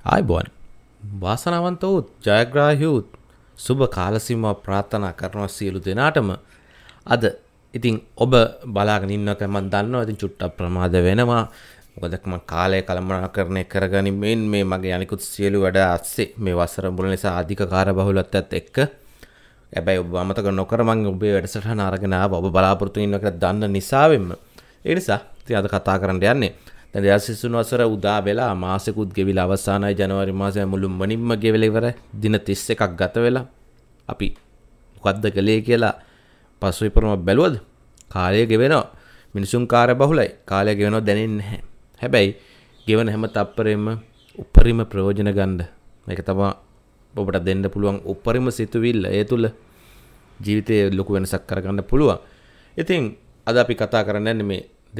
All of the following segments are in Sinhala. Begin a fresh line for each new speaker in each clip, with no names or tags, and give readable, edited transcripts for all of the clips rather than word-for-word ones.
ආයිබෝන් වාසනාවන්ත වූ ජයග්‍රාහී වූ සුබ කාල සීමාව ප්‍රාර්ථනා කරනවා සියලු දෙනාටම. අද ඉතින් ඔබ බලාගෙන ඉන්නක මම දන්නවා ඉතින් චුට්ටක් ප්‍රමාද වෙනවා. මොකද මම කාලය කළමනාකරණය කරගනිමින් මේ මගේ අනිකුත් සියලු වැඩ අස්සේ මේ වසර මුල නිසා අධික කාර්යබහුලත්වයත් එක්ක හැබැයි ඔබ අමතක නොකර මම ඔබේ වැඩසටහන අරගෙන ආවා. ඔබ බලාපොරොත්තු වෙනවා කියලා දන්න නිසාවෙන්ම. ඒ නිසා ඉතින් අද කතා කරන්න යන්නේ දැන් 2023 වසර උදා වෙලා මාසෙකුත් ගෙවිලා අවසానයි ජනවාරි මාසයේ මුළුමනින්ම ගෙවිලා ඉවරයි. දින 31ක් ගත වෙලා අපි මොකද්ද කළේ කියලා පසුවිපරම බැලුවද? කාලය ගෙවෙනවා. මිනිසුන් කාර්යබහුලයි. කාලය ගෙවෙනවා දැනෙන්නේ නැහැ. හැබැයි ගෙවන හැම තප්පරෙම උපරිම ප්‍රයෝජන ගන්න. මේක තමයි ඔබට දෙන්න පුළුවන් උපරිම සිතුවිල්ල. ඒ තුල ජීවිතයේ ලොකු වෙනසක් කරගන්න පුළුවන්. ඉතින් අද අපි කතා කරන්නේ මේ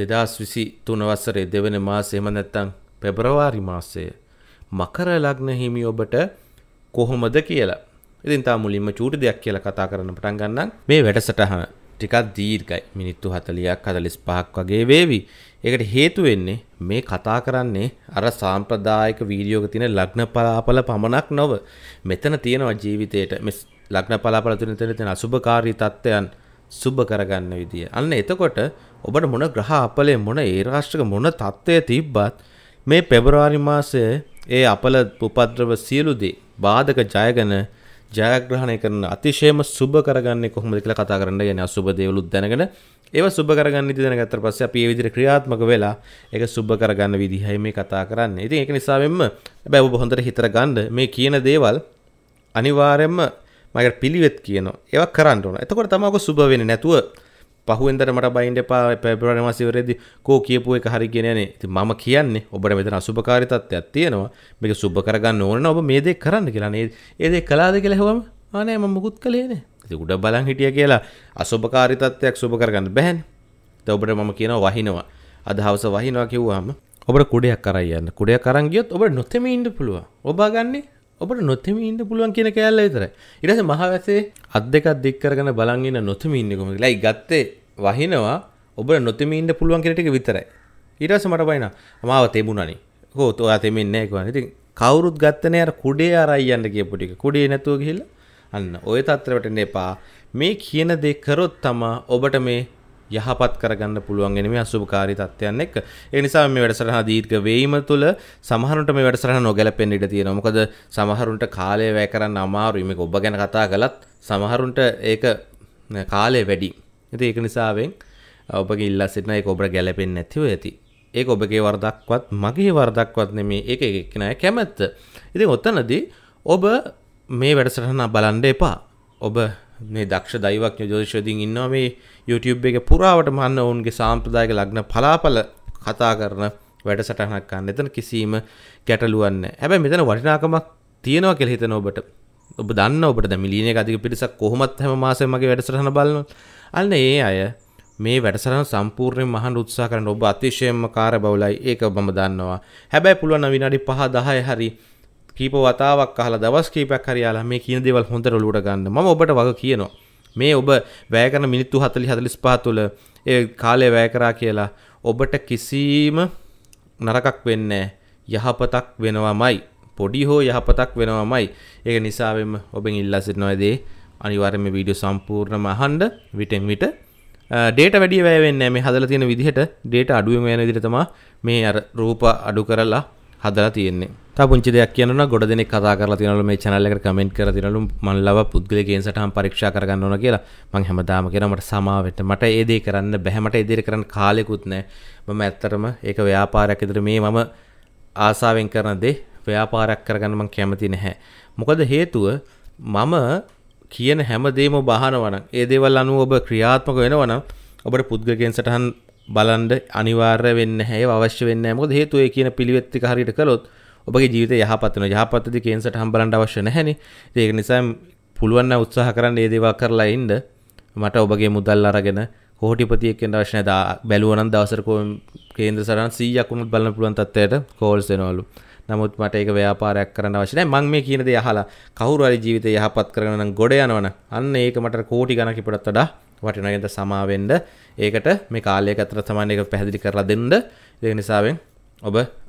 2023 වසරේ දෙවන මාසෙ එහෙම නැත්නම් පෙබරවාරි මාසයේ මකර ලග්න හිමි ඔබට කොහොමද කියලා. ඉතින් තා මුලින්ම චූටි දෙයක් කියලා කතා කරන්න පටන් ගන්නම්. මේ වැඩසටහන ටිකක් දීර්ඝයි. මිනිත්තු 40ක් 45ක් වගේ වේවි. ඒකට හේතු වෙන්නේ මේ කතා කරන්නේ අර සාම්ප්‍රදායික වීඩියෝ එක තියෙන ලග්න පලාපල පමණක් නොව මෙතන තියෙනවා ජීවිතේට මේ ලග්න පලාපල තුන තියෙන අසුභකාරී තත්ත්වයන් සුබ කරගන්න විදිය. අන්න එතකොට ඔබට මොන ග්‍රහ අපලේ මොන ඒ රාශික මොන තත්ත්වය තිබ්බත් මේ පෙබරවාරි මාසයේ ඒ අපල උපද්‍රව සියලු දේ බාධක ජයගෙන ජයග්‍රහණය කරන අතිශයම සුබ කරගන්නේ කොහොමද කියලා කතා කරන්න යන්නේ. අසුබ දේවලුත් දැනගෙන ඒව සුබ කරගන්න ඉතින් දැනගත්තට පස්සේ අපි මේ විදිහට ක්‍රියාත්මක වෙලා ඒක සුබ කරගන්න විදිහයි මේ කතා කරන්නේ. ඉතින් ඒක නිසා වෙන්න හැබැයි ඔබ හොඳට හිතර ගන්න මේ කියන දේවල් අනිවාර්යයෙන්ම මගේ පිළිවෙත් කියනවා. ඒවා කරන්න ඕන. එතකොට තමයි ඔක සුබ වෙන්නේ. නැතුව පහුවෙන්දට මට බයින්ඩ එපා පෙබරවාරි මාසෙ ඉවරෙද්දි කෝ කියපු එක හරි කියන්නේ නැහැ. ඉතින් මම කියන්නේ ඔබට මෙතන අසුබකාරී තත්ත්වයක් තියෙනවා. මේක සුබ කරගන්න ඕන නම් ඔබ මේ දේ කරන්න කියලා. නේ ඒ දේ කළාද කියලා හෙවම ආනේ මම මුකුත් කළේ නැහැ. ඉතින් උඩ බලන් හිටියා කියලා අසුබකාරී තත්ත්වයක් සුබ කරගන්න බෑනේ. දැන් ඔබට මම කියනවා වහිනවා. අද හවස වහිනවා කිව්වම ඔබට කුඩයක් අරන් යන්න. කුඩයක් අරන් ගියොත් ඔබට නොතෙමී ඉන්න පුළුවන්. ඔබ ගන්නේ ඔබට නොතෙමී ඉන්න පුළුවන් කියන කෑල්ල විතරයි. ඊට පස්සේ මහවැසේ අත් දෙකක් දික් කරගෙන බලන් ඉන්න නොතෙමී ඉන්නේ කොහොමද? ලයි ගත්තේ වහිනවා ඔබට නොතෙමී ඉන්න පුළුවන් කියන ටික විතරයි. ඊට පස්සේ මට බයිනා මාව තෙමුණානේ. කොහොත් ඔයා තෙමෙන්නේ නැහැ කිව්වා. ඉතින් කවුරුත් ගත්තනේ අර කුඩේ අරයි යන්න කියපු ටික. කුඩේ නැතුව ගිහිල්ලා අන්න ඔය තත්ත්වයට එන්න එපා. මේ කියන දේ කරොත් තමයි ඔබට මේ යහපත් කරගන්න පුළුවන් වෙන්නේ මේ අසුභකාරී තත්ත්වයන් එක්ක. ඒ නිසා මේ වැඩසටහන දීර්ඝ වේීම තුළ සමහරුන්ට මේ වැඩසටහන නොගැලපෙන්න ඉඩ තියෙනවා. මොකද සමහරුන්ට කාලය වැය කරන්න අමාරුයි. මේක ඔබ ගැන කතා කළත් සමහරුන්ට ඒක කාලය වැඩි. ඉතින් ඒක නිසාවෙන් ඔබගේ ඉල්ලා සිටින ඒක ඔබට ගැලපෙන්නේ නැතිව ඇති. ඒක ඔබගේ වරදක්වත් මගේ වරදක්වත් නෙමේ. ඒක එක්කෙනාගේ කැමැත්ත. ඉතින් ඔතනදී ඔබ මේ වැඩසටහන බලන්න එපා. ඔබ මේ දක්ෂ දෛවඥ ජෝතිෂයෝදින් ඉන්නවා මේ YouTube එකේ පුරාවටම අන්න ඔවුන්ගේ සාම්ප්‍රදායික ලග්න පලාපල කතා කරන වැඩසටහනක් ගන්න. එතන කිසිම ගැටලුවක් නැහැ. හැබැයි මෙතන වටිනාකමක් තියෙනවා කියලා හිතන ඔබට. ඔබ දන්න ඔබට දැන් මිලියන එක අධික පිරිසක් කොහොමත් හැම මාසෙම මගේ වැඩසටහන බලනවා. අන්න ඒ අය මේ වැඩසටහන සම්පූර්ණයෙන් මහන්න උත්සාහ කරන ඔබ අතිශයින්ම කාර්යබහුලයි. ඒක මම දන්නවා. හැබැයි පුළුවන් නම් විනාඩි 5 10 හරි කීප වතාවක් අහලා දවස් කීපයක් හරි ආලා මේ කියන දේවල් හොඳට ඔලුවට ගන්න. මම ඔබට වග කියනවා. මේ ඔබ වැය කරන මිනිත්තු 40 45 තුළ ඒ කාලය වැය කරා කියලා ඔබට කිසිම නරකක් වෙන්නේ යහපතක් වෙනවමයි. පොඩි හෝ යහපතක් වෙනවමයි. ඒක නිසාවෙම ඔබෙන් ඉල්ලා සිටිනවා දේ අනිවාර්යයෙන් මේ වීඩියෝ සම්පූර්ණයෙන්ම අහන්න විටෙන් විට ඩේටා වැඩි වැය වෙන්නේ නැහැ. මේ හදලා තියෙන විදිහට ඩේටා අඩුවෙන් වෙන විදිහට තමයි මේ අර රූප අඩු කරලා හදලා තියෙන්නේ. තා පුංචි දෙයක් කියනවා ගොඩ දෙනෙක් කතා කරලා තියෙනවලු මේ channel එකට කමෙන්ට් කරලා තියෙනවලු මන් ලව පුද්ගලිකයෙන් සටහන් පරීක්ෂා කරගන්න ඕන කියලා. මම හැමදාම කියනවා මට සමාවෙන්න. මට ඒ දේ කරන්න බෑ. මට ඒ දේ කරන්න කාලෙකුත් නැහැ. මම ඇත්තටම ඒක ව්‍යාපාරයක් විදිහට මේ මම ආසාවෙන් කරන දේ ව්‍යාපාරයක් කරගන්න මම කැමති නැහැ. මොකද හේතුව මම කියන හැම දෙයක්ම ඔබ අහනවා නම් ඒ දේවල් අනුව ඔබ ක්‍රියාත්මක වෙනවා නම් ඔබට පුද්ගලිකයෙන් සටහන් බලන්න අනිවාර්ය වෙන්නේ නැහැ. ඒව අවශ්‍ය වෙන්නේ නැහැ. මොකද හේතුව ඒ කියන පිළිවෙත් ටික හරියට කළොත් ඔබගේ ජීවිතය යහපත් වෙනවා. යහපත්දී කේන්සර්ට හම්බලන්න අවශ්‍ය නැහැනේ. ඒක නිසා පුළුවන් නම් උත්සාහ කරන්න මේ දේවල් කරලා ඉන්න. මට ඔබගේ මුදල් අරගෙන කෝටිපතියෙක් වෙන්න අවශ්‍ය නැහැ. බැලුවා නම් දවසට කේන්ද්‍ර සටහන් 100ක් වුණත් බලන්න පුළුවන් තත්ත්වයට කෝල්ස් එනවලු. නමුත් මට ඒක ව්‍යාපාරයක් කරන්න අවශ්‍ය නැහැ. මම මේ කියන දේ අහලා කවුරු හරි ජීවිතය යහපත් කරගෙන නම් ගොඩ යනවනම් අන්න ඒක මට කෝටි ගණන් කිපුණත් වඩා වටිනවා. ඒකට සමා වෙන්න. ඒකට මේ කාලයක අතර තමයි ඒක පැහැදිලි කරලා දෙන්න. ඒ නිසාවෙන් ඔබ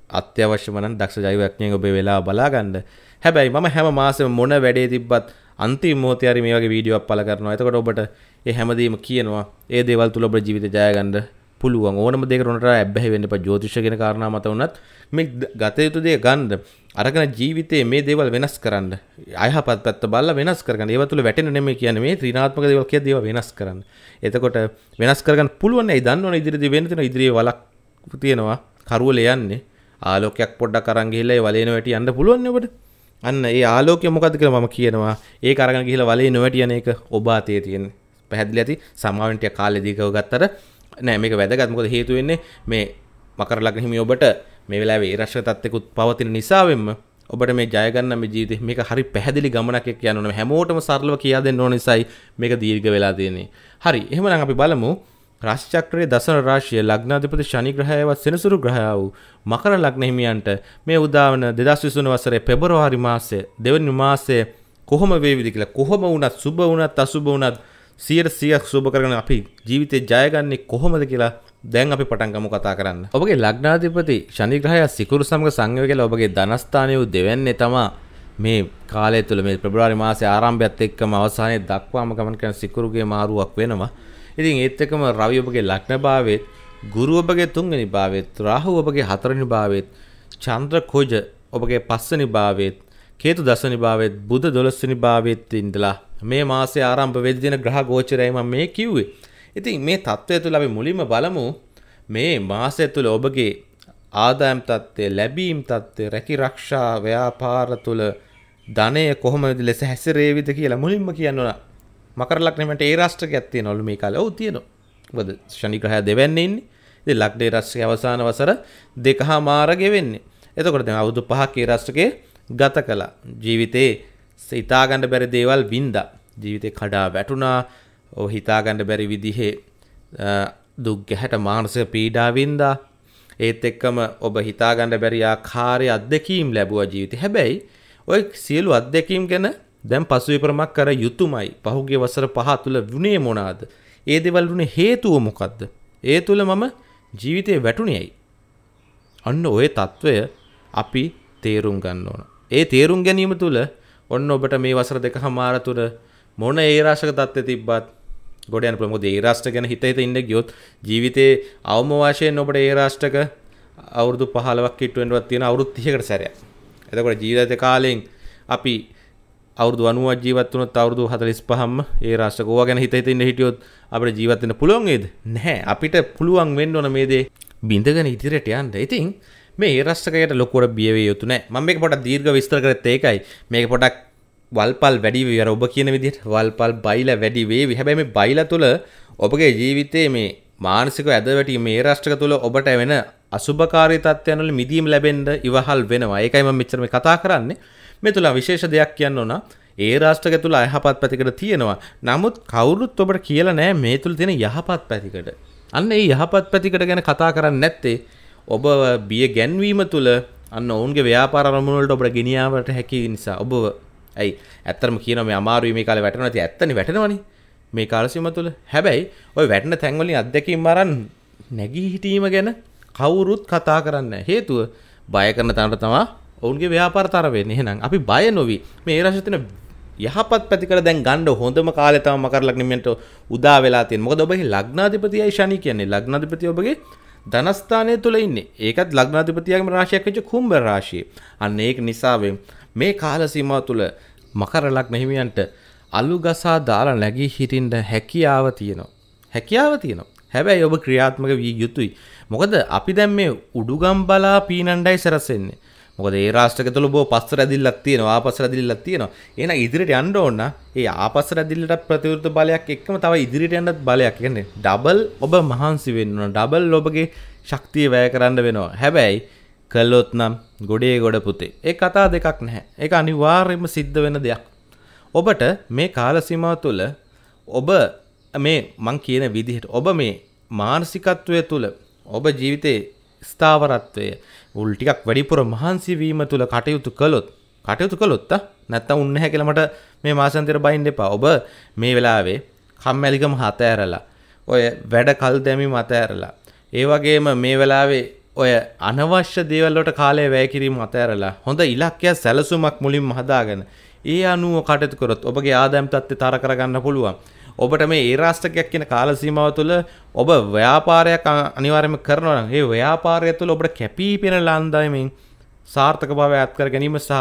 අත්‍යවශ්‍යම නම් දක්ෂ ජෛවඥයෙක් ඔබේ වෙලාව බලා ගන්න. හැබැයි මම හැම මාසෙම මොන වැඩේ තිබ්බත් අන්තිම මොහොතේ හරි මේ වගේ වීඩියෝවක් පළ කරනවා. එතකොට ඔබට ඒ හැමදේම කියනවා. ඒ දේවල් තුල ඔබේ ජීවිතය ජය ගන්න පුළුවන්. ඕනම දෙයකට උනට ඇබ්බැහි වෙන්න එපා. ජ්‍යොතිෂ කියන කාරණා මත උනත් මේ ගත යුතු දේ ගන්න. අරගෙන ජීවිතේ මේ දේවල් වෙනස් කරන්න. අයහපත් පැත්ත බලලා වෙනස් කරගන්න. ඒව තුල වැටෙන්න නෙමෙයි කියන්නේ මේ ත්‍රිනාත්මක දේවල් කියද්දී ඒවා වෙනස් කරන්න. එතකොට වෙනස් කරගන්න පුළුවන් නේ. දන්නවනේ ඉදිරියේදී වෙන්න තියෙන ඉදිරියේ වලක් තියෙනවා. කරුවල යන්නේ. ආලෝකයක් පොඩ්ඩක් අරන් ගිහිල්ලා ඒ වලේන වැටි යන්න පුළුවන් නේ ඔබට. අන්න ඒ ආලෝකය මොකද්ද කියලා මම කියනවා. ඒක අරගෙන ගිහිල්ලා වලේ නොවැටි යන එක ඔබ අතේ තියෙන්නේ. පැහැදිලි ඇති. සමාවෙන් ටික කාලෙ දීකව ගත්තට නෑ මේක වැදගත්. මොකද හේතු වෙන්නේ මේ මකර ලග්න හිමි ඔබට මේ වෙලාවේ ඒ රශ්ක තත්ත්වෙකුත් පවතින නිසාවෙන්ම ඔබට මේ ජය ගන්න මේ ජීවිතේ මේක හරි පැහැදිලි ගමනක් එක්ක යන්න ඕනේ. හැමෝටම සරලව කියා දෙන්න ඕන නිසායි මේක දීර්ඝ වෙලා තියෙන්නේ. හරි. එහෙමනම් අපි බලමු රාශි චක්‍රයේ දසන රාශිය ලග්නාධිපති ශනි ග්‍රහයවත් සෙනසුරු ග්‍රහයා වූ මකර ලග්න හිමියන්ට මේ උදාවන 2023 වසරේ පෙබරවාරි මාසයේ දෙවනි මාසයේ කොහොම වේවිද කියලා කොහොම වුණත් සුබ වුණත් අසුබ වුණත් 100% සුබ කරගෙන අපි ජීවිතේ ජය ගන්නේ කොහොමද කියලා දැන් අපි පටන් ගමු කතා කරන්න. ඔබගේ ලග්නාධිපති ශනි ග්‍රහයා සිකුරු සමග සංයෝග වෙලා ඔබගේ ධනස්ථානයේ උ දෙවන්නේ තමයි මේ කාලය තුළ මේ පෙබරවාරි මාසයේ ආරම්භයත් එක්කම අවසානයේ දක්වාම ගමන් කරන සිකුරුගේ මාරුවක් වෙනවා. ඉතින් ඒත් එක්කම රවි ඔබගේ ලග්න භාවයේත්, ගුරු ඔබගේ 3 වෙනි භාවයේත්, රාහු ඔබගේ 4 වෙනි භාවයේත්, චන්ද්‍ර කුජ ඔබගේ 5 වෙනි භාවයේත්, කේතු 10 වෙනි භාවයේත්, බුධ 12 වෙනි භාවයේත් ඉඳලා මේ මාසයේ ආරම්භ වෙද්දී දෙන ග්‍රහ ගෝචරයයි මම මේ කිව්වේ. ඉතින් මේ தත්ත්වය තුළ අපි මුලින්ම බලමු මේ මාසය තුළ ඔබගේ ආදායම් තත්ත්වය, ලැබීම් තත්ත්වය, රැකී ආරක්ෂා ව්‍යාපාර තුළ ධනය කොහොමද ලෙස හැසිරෙවිද කියලා මුලින්ම කියන්න ඕන. මකර ලග්නෙට ඒ රාශියක් තියෙනවලු මේ කාලේ. ඔව් තියෙනවා. මොකද ශනි ග්‍රහය දෙවන්නේ ඉන්නේ. ඉතින් ලග්නේ රාශියේ අවසාන වසර දෙකමාර ගෙවෙන්නේ. එතකොට දැන් අවුරුදු 5ක් ඒ රාශියේ ගත කළා. ජීවිතේ හිතා ගන්න බැරි දේවල් වින්දා. ජීවිතේ කඩා වැටුණා. ඔව් හිතා ගන්න බැරි විදිහේ දුක් ගැහැට මානසික පීඩා වින්දා. ඒත් එක්කම ඔබ හිතා ගන්න බැරි ආකාරයේ අත්දැකීම් ලැබුවා ජීවිතේ. හැබැයි ඔය සියලු අත්දැකීම් ගැන දැන් පසුවිපරමක් කර යුතුයමයි. පහුගිය වසර 5 තුල වුණේ මොනවාද? ඒ දේවල් වුණේ හේතුව මොකද්ද? ඒ තුල මම ජීවිතේ වැටුණේයි. අන්න ওই తত্ত্বය අපි තේරුම් ගන්න ඕන. ඒ තේරුම් ගැනීම තුල ඔන්න ඔබට මේ වසර දෙකමාර තුල මොන ඒ රාශක தත්ත්වෙ තිබ්බත් ගොඩ යන්න පුළුවන්. මොකද ඒ රාෂ්ට්‍ර ගැන හිත ඉන්න ගියොත් ජීවිතේ අවම වශයෙන් ඔබට ඒ රාෂ්ට්‍රක අවුරුදු 15ක් කිට්ටු වෙනවත් තියෙන අවුරුදු 30කට සැරයක්. එතකොට ජීවිත කාලෙන් අපි අවුරුදු 90ක් ජීවත් වුණොත් අවුරුදු 45ම ඒ රාෂ්ට්‍රක ඕවා ගැන හිත ඉන්න හිටියොත් අපිට ජීවත් වෙන්න පුළුවන් වේද? නැහැ. අපිට පුළුවන් වෙන්න ඕන මේ දේ බින්දගෙන ඉදිරියට යන්න. ඉතින් මේ ඒ රාෂ්ට්‍රකයට ලොකුවට බිය වෙ යුතු නැහැ. මම මේක පොඩක් දීර්ඝ විස්තර කරත් ඒකයි. මේක පොඩක් වල්පල් වැඩි වේවි. අර ඔබ කියන විදිහට වල්පල් බයිලා වැඩි වේවි. හැබැයි මේ බයිලා තුල ඔබගේ ජීවිතයේ මේ මානසිකව ඇදවැටීම මේ රාෂ්ට්‍රක තුල ඔබට වෙන අසුභකාරී තත්ත්වයන් වල මිදීම ලැබෙන්න ඉවහල් වෙනවා. ඒකයි මම මෙච්චර මේ කතා කරන්නේ. මේ තුල විශේෂ දෙයක් කියන්න ඕන. ඒ රාෂ්ට්‍රක තුල අයහපත් පැතිකඩ තියෙනවා. නමුත් කවුරුත් ඔබට කියලා නැහැ මේ තුල තියෙන යහපත් පැතිකඩ. අන්න ඒ යහපත් පැතිකඩ ගැන කතා කරන්නේ නැත්තේ ඔබ බිය ගැන්වීම තුල අන්න ඔවුන්ගේ ව්‍යාපාර අරමුණු වලට ඔබට ගෙනියාවට හැකි නිසා ඔබ ඇයි ඇත්තටම කියනවා මේ අමාරුයි මේ කාලේ වැටෙනවා. ඉතින් ඇත්තනේ වැටෙනවනේ මේ කාල සීම තුල. හැබැයි ওই වැටෙන තැන් වලින් අත්දැකීම් අරන් නැගී හිටීම ගැන කවුරුත් කතා කරන්නේ නැහැ. හේතුව බය කරන තැනට තමයි ඔවුන්ගේ ව්‍යාපාර තර වෙන්නේ. එහෙනම් අපි බය නොවි මේ රාශිය තියෙන යහපත් පැතිකඩ දැන් ගන්න හොඳම කාලය තමයි මකර ලග්නෙට උදා වෙලා තියෙන්නේ. මොකද ඔබගේ ලග්නාධිපතියයි ශනි කියන්නේ. ලග්නාධිපතිය ඔබගේ ධනස්ථානයේ තුල ඉන්නේ. ඒකත් ලග්නාධිපතියගේම රාශියක් වෙච්ච කුම්භ රාශිය. අන්න ඒක නිසා මේ කාල සීමාව තුල මකර ලග්න හිමියන්ට අලු ගසා දාලා නැගී හිටින්න හැකියාව තියෙනවා. හැබැයි ඔබ ක්‍රියාත්මක විය යුතුයි. මොකද අපි දැන් මේ උඩුගම් බලා පීනණ්ඩයි සරසෙන්නේ. මොකද ඒ රාෂ්ට්‍රක තුල බෝ පස්ස රැදිල්ලක් තියෙනවා, ආපස්ස රැදිල්ලක් තියෙනවා. එහෙනම් ඉදිරියට යන්න ඕන නම් ඒ ආපස්ස රැදිල්ලට ප්‍රතිවිරුද්ධ බලයක් එක්කම තව ඉදිරියට යන්නත් බලයක්. කියන්නේ ඩබල් ඔබ මහන්සි වෙන්න ඕන. ඩබල් ඔබගේ ශක්තිය වැය කරන්න වෙනවා. හැබැයි කළොත් නම් ගොඩේ ගොඩ පුතේ. ඒ කතා දෙකක් නැහැ. ඒක අනිවාර්යයෙන්ම සිද්ධ වෙන දෙයක්. ඔබට මේ කාල සීමාව තුළ ඔබ මේ මං කියන විදිහට ඔබ මේ මානසිකත්වය තුළ ඔබ ජීවිතේ ස්ථාවරත්වය උල් ටිකක් වැඩිපුර මහන්සි වීම තුළ කටයුතු කළොත් නැත්තම් උන්නේ නැහැ කියලා මට මේ මාසන්තර බයින්න එපා. ඔබ මේ වෙලාවේ කම්මැලිකම හත ඇරලා ඔය වැඩ කල් දැමීම අත ඇරලා ඒ වගේම මේ වෙලාවේ ඔය අනවශ්‍ය දේවල් වලට කාලය වැය කිරීම අතහැරලා හොඳ ඉලක්කයක් සැලසුමක් මුලින්ම හදාගෙන ඒ අනුව කටයුතු කරොත් ඔබගේ ආදායම් තත්ත්වය තර කරගන්න පුළුවන්. ඔබට මේ ඒ රාෂ්ට්‍රයක් කියන කාල සීමාව තුළ ඔබ ව්‍යාපාරයක් අනිවාර්යයෙන්ම කරනවා නම් ඒ ව්‍යාපාරය තුළ ඔබට කැපී පෙනෙන ආදායමෙන් සාර්ථකභාවය අත් කර ගැනීම සහ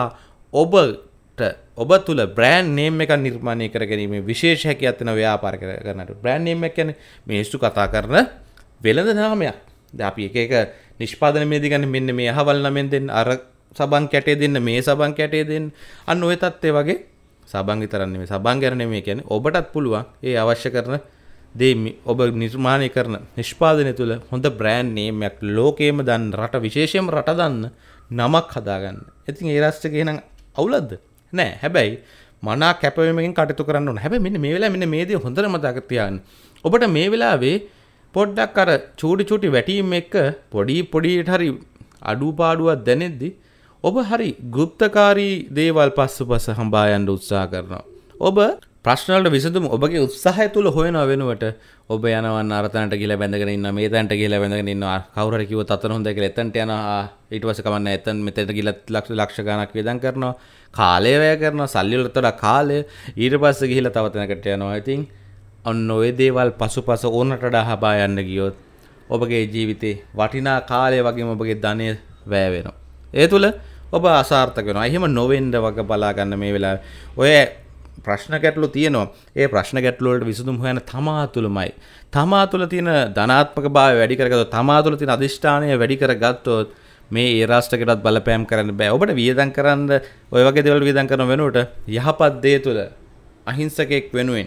ඔබ තුළ බ්‍රෑන්ඩ් නේම් එකක් නිර්මාණය කර ගැනීම විශේෂ හැකියාවක් තියෙන ව්‍යාපාර කරනට බ්‍රෑන්ඩ් නේම් එක කියන්නේ මේසු කතා කරන වෙළඳ නාමයක්. දැන් අපි එක නිෂ්පාදනයේදී ගන්න මෙන්න මේ අහවල් නමෙන් දෙන්න අර සබන් කැටේ දෙන්න මේ සබන් කැටේ දෙන්න අන්න ඔය තත්ත්වය වගේ සබන් විතරක් නෙමෙයි සබන් ගැන නෙමෙයි කියන්නේ ඔබටත් පුළුවන් ඒ අවශ්‍ය කරන දේ ඔබ නිර්මාණය කරන නිෂ්පාදනය තුළ හොඳ බ්‍රෑන්ඩ් නේම් එකක් ලෝකේම දන්න රට විශේෂයෙන්ම රට දන්න නමක් හදාගන්න. ඉතින් ඒ රාෂ්ට්‍රකේ නම් අවුලක්ද නෑ. හැබැයි මනා කැපවීමකින් කටයුතු කරන්න ඕන. හැබැයි මෙන්න මේ වෙලාවේ මෙන්න මේ දේ හොඳට මතක තියාගන්න. ඔබට මේ වෙලාවේ පොඩ්ඩක් අර චූටි වැටීම් එක්ක පොඩියට හරි අඩුපාඩුවක් දැනෙද්දි ඔබ හරි ගුප්තකාරී දේවල් පස්සුපස හඹා යන්න උත්සාහ කරනවා. ඔබ ප්‍රශ්න වලට විසඳුම ඔබගේ උත්සාහය තුල හොයන වෙනුවට ඔබ යනවා අර තැනට ගිහලා බැඳගෙන ඉන්නවා මේ තැනට ගිහලා බැඳගෙන ඉන්නවා කවුරු හරි කිව්වොත් අතන හොඳයි කියලා එතනට යනවා ඊට පස්සේ කමන්නේ එතන මෙතනට ගිහලා ලක්ෂ ගණක් වේදම් කරනවා කාලය වැය කරනවා සල්ලි වලට වඩා කාලය ඊට පස්සේ ගිහලා තව තැනකට යනවා. ඉතින් ඔන්න ඔය දේවල් පසුපස ඕනට වඩා හබා යන්න ගියොත් ඔබගේ ජීවිතේ වටිනා කාලය වගේම ඔබගේ ධනය වැය වෙනවා. ඒ තුල ඔබ අසාර්ථක වෙනවා. එහෙම නොවෙන්න වගේ බලා ගන්න මේ වෙලාවේ. ඔය ප්‍රශ්න ගැටලු තියෙනවා. ඒ ප්‍රශ්න ගැටලු වලට විසඳුම් හොයන තමා තුළමයි. තමා තුළ තියෙන ධනාත්මක භාවය වැඩි කරගත්තොත්, තමා තුළ තියෙන අධිෂ්ඨානය වැඩි කරගත්තොත් මේ ඒ රාෂ්ට්‍රයකටත් බලපෑම් කරන්න බෑ. ඔබට වියදම් කරන්න ඔය වගේ දේවල් වියදම් කරන වෙනුවට යහපත් දේ තුළ අහිංසකෙක් වෙනුවෙන්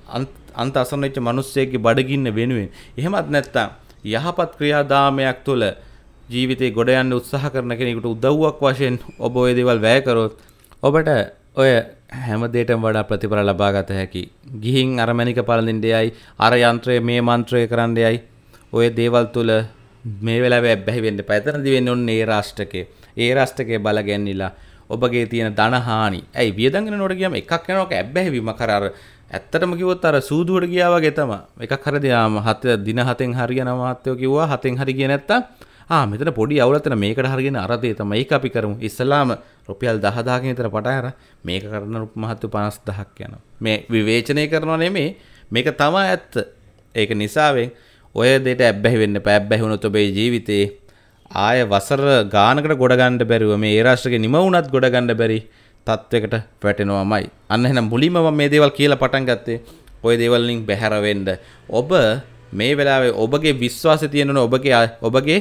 අන්ත අසන්න වෙච්ච මිනිස්සෙක්ගේ බඩගින්න වෙනුවෙන් එහෙමත් නැත්නම් යහපත් ක්‍රියාදාමයක් තුළ ජීවිතේ ගොඩ යන්න උත්සාහ කරන කෙනෙකුට උදව්වක් වශයෙන් ඔබ ওই දේවල් වැය කරොත් ඔබට ඔය හැම දෙයකටම වඩා ප්‍රතිඵල ලබා ගත හැකි. ගිහින් අර මණික පළඳින්න යයි, අර යන්ත්‍රය මේ මන්ත්‍රය කරන්න යයි. ඔය දේවල් තුළ මේ වෙලාවේ බැහැ වෙන්න එපා. එතනදී වෙන්නේ ඔන්න ඒ රාෂ්ට්‍රකේ. ඒ රාෂ්ට්‍රකේ බල ගැන්නිලා ඔබගේ තියෙන ධන හානි. ඇයි වියදම් කරනකොට ගියාම එකක් යනවාක ඇබ්බැහිවීම කර අර ඇත්තටම කිව්වොත් අර සූදුවට ගියා වගේ තමයි. එකක් හරි දින 7න් හරියනවා මහත්තයෝ කිව්වා 7න් හරි ගියේ නැත්තම් මෙතන පොඩි අවුලක් තියෙන මේකට හරියන අර දේ තමයි. ඒක අපි කරමු. ඉස්සලාම රුපියල් 10000කින් විතර පටන් අර මේක කරන මහත්තයෝ 50000ක් යනවා. මේ විවේචනය කරනවා නෙමෙයි. මේක තමයි ඇත්ත. ඒක නිසාවෙන් ඔය දෙයට ඇබ්බැහි වෙන්න එපා. ඇබ්බැහි වුණොත් ඔබේ ජීවිතේ ආය වසර ගානකට ගොඩ ගන්න බැරිව මේ ඒ රාෂ්ට්‍රකේ නිම වුණත් ගොඩ ගන්න බැරි තත්වයකට වැටෙනවාමයි. අන්න එහෙනම් මුලින්ම මම මේ දේවල් කියලා පටන් ගත්තේ ඔය දේවල් වලින් බැහැර වෙන්න. ඔබ මේ වෙලාවේ ඔබගේ විශ්වාසය තියෙන්න ඕන ඔබගේ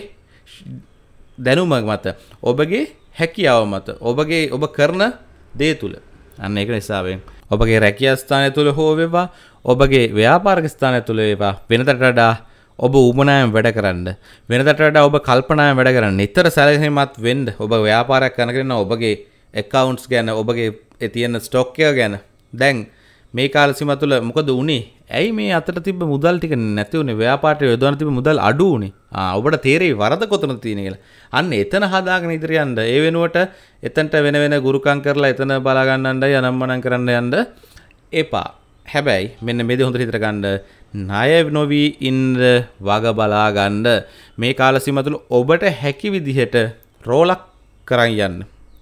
දැනුම මත, ඔබගේ හැකියාව මත, ඔබ කරන දේ තුල. අන්න ඒක නිසාවෙන් ඔබගේ රැකියා ස්ථානය තුල හෝ වේවා, ඔබගේ ව්‍යාපාරික ස්ථානය තුල වේවා වෙනතට වඩා ඔබ උමනාවෙන් වැඩ කරන්න. වෙනතට වඩා ඔබ කල්පනාවෙන් වැඩ කරන්න. නිතර සැලකිලිමත් වෙන්න. ඔබ ව්‍යාපාරයක් කරනගෙන ඔබගේ accounts ගැන, ඔබගේ තියෙන stock එක ගැන. දැන් මේ කාල සීමාව තුළ මොකද වුනේ? ඇයි මේ අතට තිබ්බ මුදල් ටික නැති වුනේ? ව්‍යාපාරයට යොදවන තිබ්බ මුදල් අඩු වුනේ. ඔබට තේරෙයි වරද කොතනද තියෙන්නේ කියලා. අන්න එතන හදාගෙන ඉදිරිය යන්න. ඒ වෙනුවට එතනට වෙන ගුරුකම් කරලා එතන බලා ගන්නන්නයි අනම්මනම් කරන්න යන්න එපා. හැබැයි මෙන්න මේ දේ හොඳට හිතට ගන්න. ණය නොවි ඉන්න වග බලා ගන්න. මේ කාල සීමාව තුළ ඔබට හැකි විදිහට රෝලක් කරන් යන්න.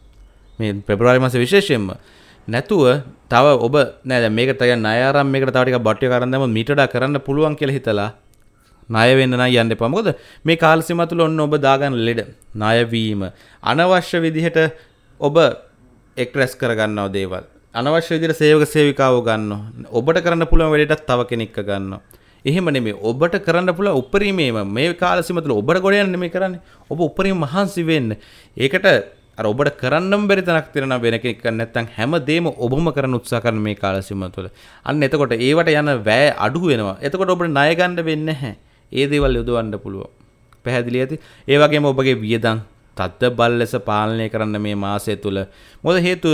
මේ පෙබරවාරි මාසේ විශේෂයෙන්ම නැතුව තව ඔබ නෑ දැන් මේකට තව ණය ආරම්භ මේකට තව ටිකක් බට්ටිය කරන් දැම්මොත් මීට වඩා කරන්න පුළුවන් කියලා හිතලා ණය වෙන්න නම් යන්න එපා. මොකද මේ කාල සීමාව තුළ ඔන්න ඔබ දාගන්න ලෙඩ ණය වීම අනවශ්‍ය විදිහට ඔබ එක්ස්ප්‍රෙස් කරගන්නව දේවල් අනවශ්‍ය විදිහට සේවක සේවිකාවෝ ගන්නවා. ඔබට කරන්න පුළුවන් වැඩේටත් තව කෙනෙක්ව ගන්නවා. එහෙම නෙමෙයි. ඔබට කරන්න පුළුවන් උපරිමයේම මේ කාල සීමාව තුළ ඔබට ගොඩ යන්න නෙමෙයි කරන්නේ. ඔබ උපරිම මහන්සි වෙන්න. ඒකට අර ඔබට කරන්නම් බැරි තැනක් තියෙනවා වෙන කෙනෙක් කරන්නේ නැත්නම් හැමදේම ඔබම කරන්න උත්සාහ කරන මේ කාල සීමාව තුළ. අන්න එතකොට ඒවට යන වැය අඩු වෙනවා. එතකොට ඔබට ණය ගන්න වෙන්නේ නැහැ. ඒ දේවල් යොදවන්න පුළුවන්. පැහැදිලි ඇති? ඒ වගේම ඔබගේ වියදම් තද්ද බල ලෙස පාලනය කරන්න මේ මාසය තුළ. මොකද හේතුව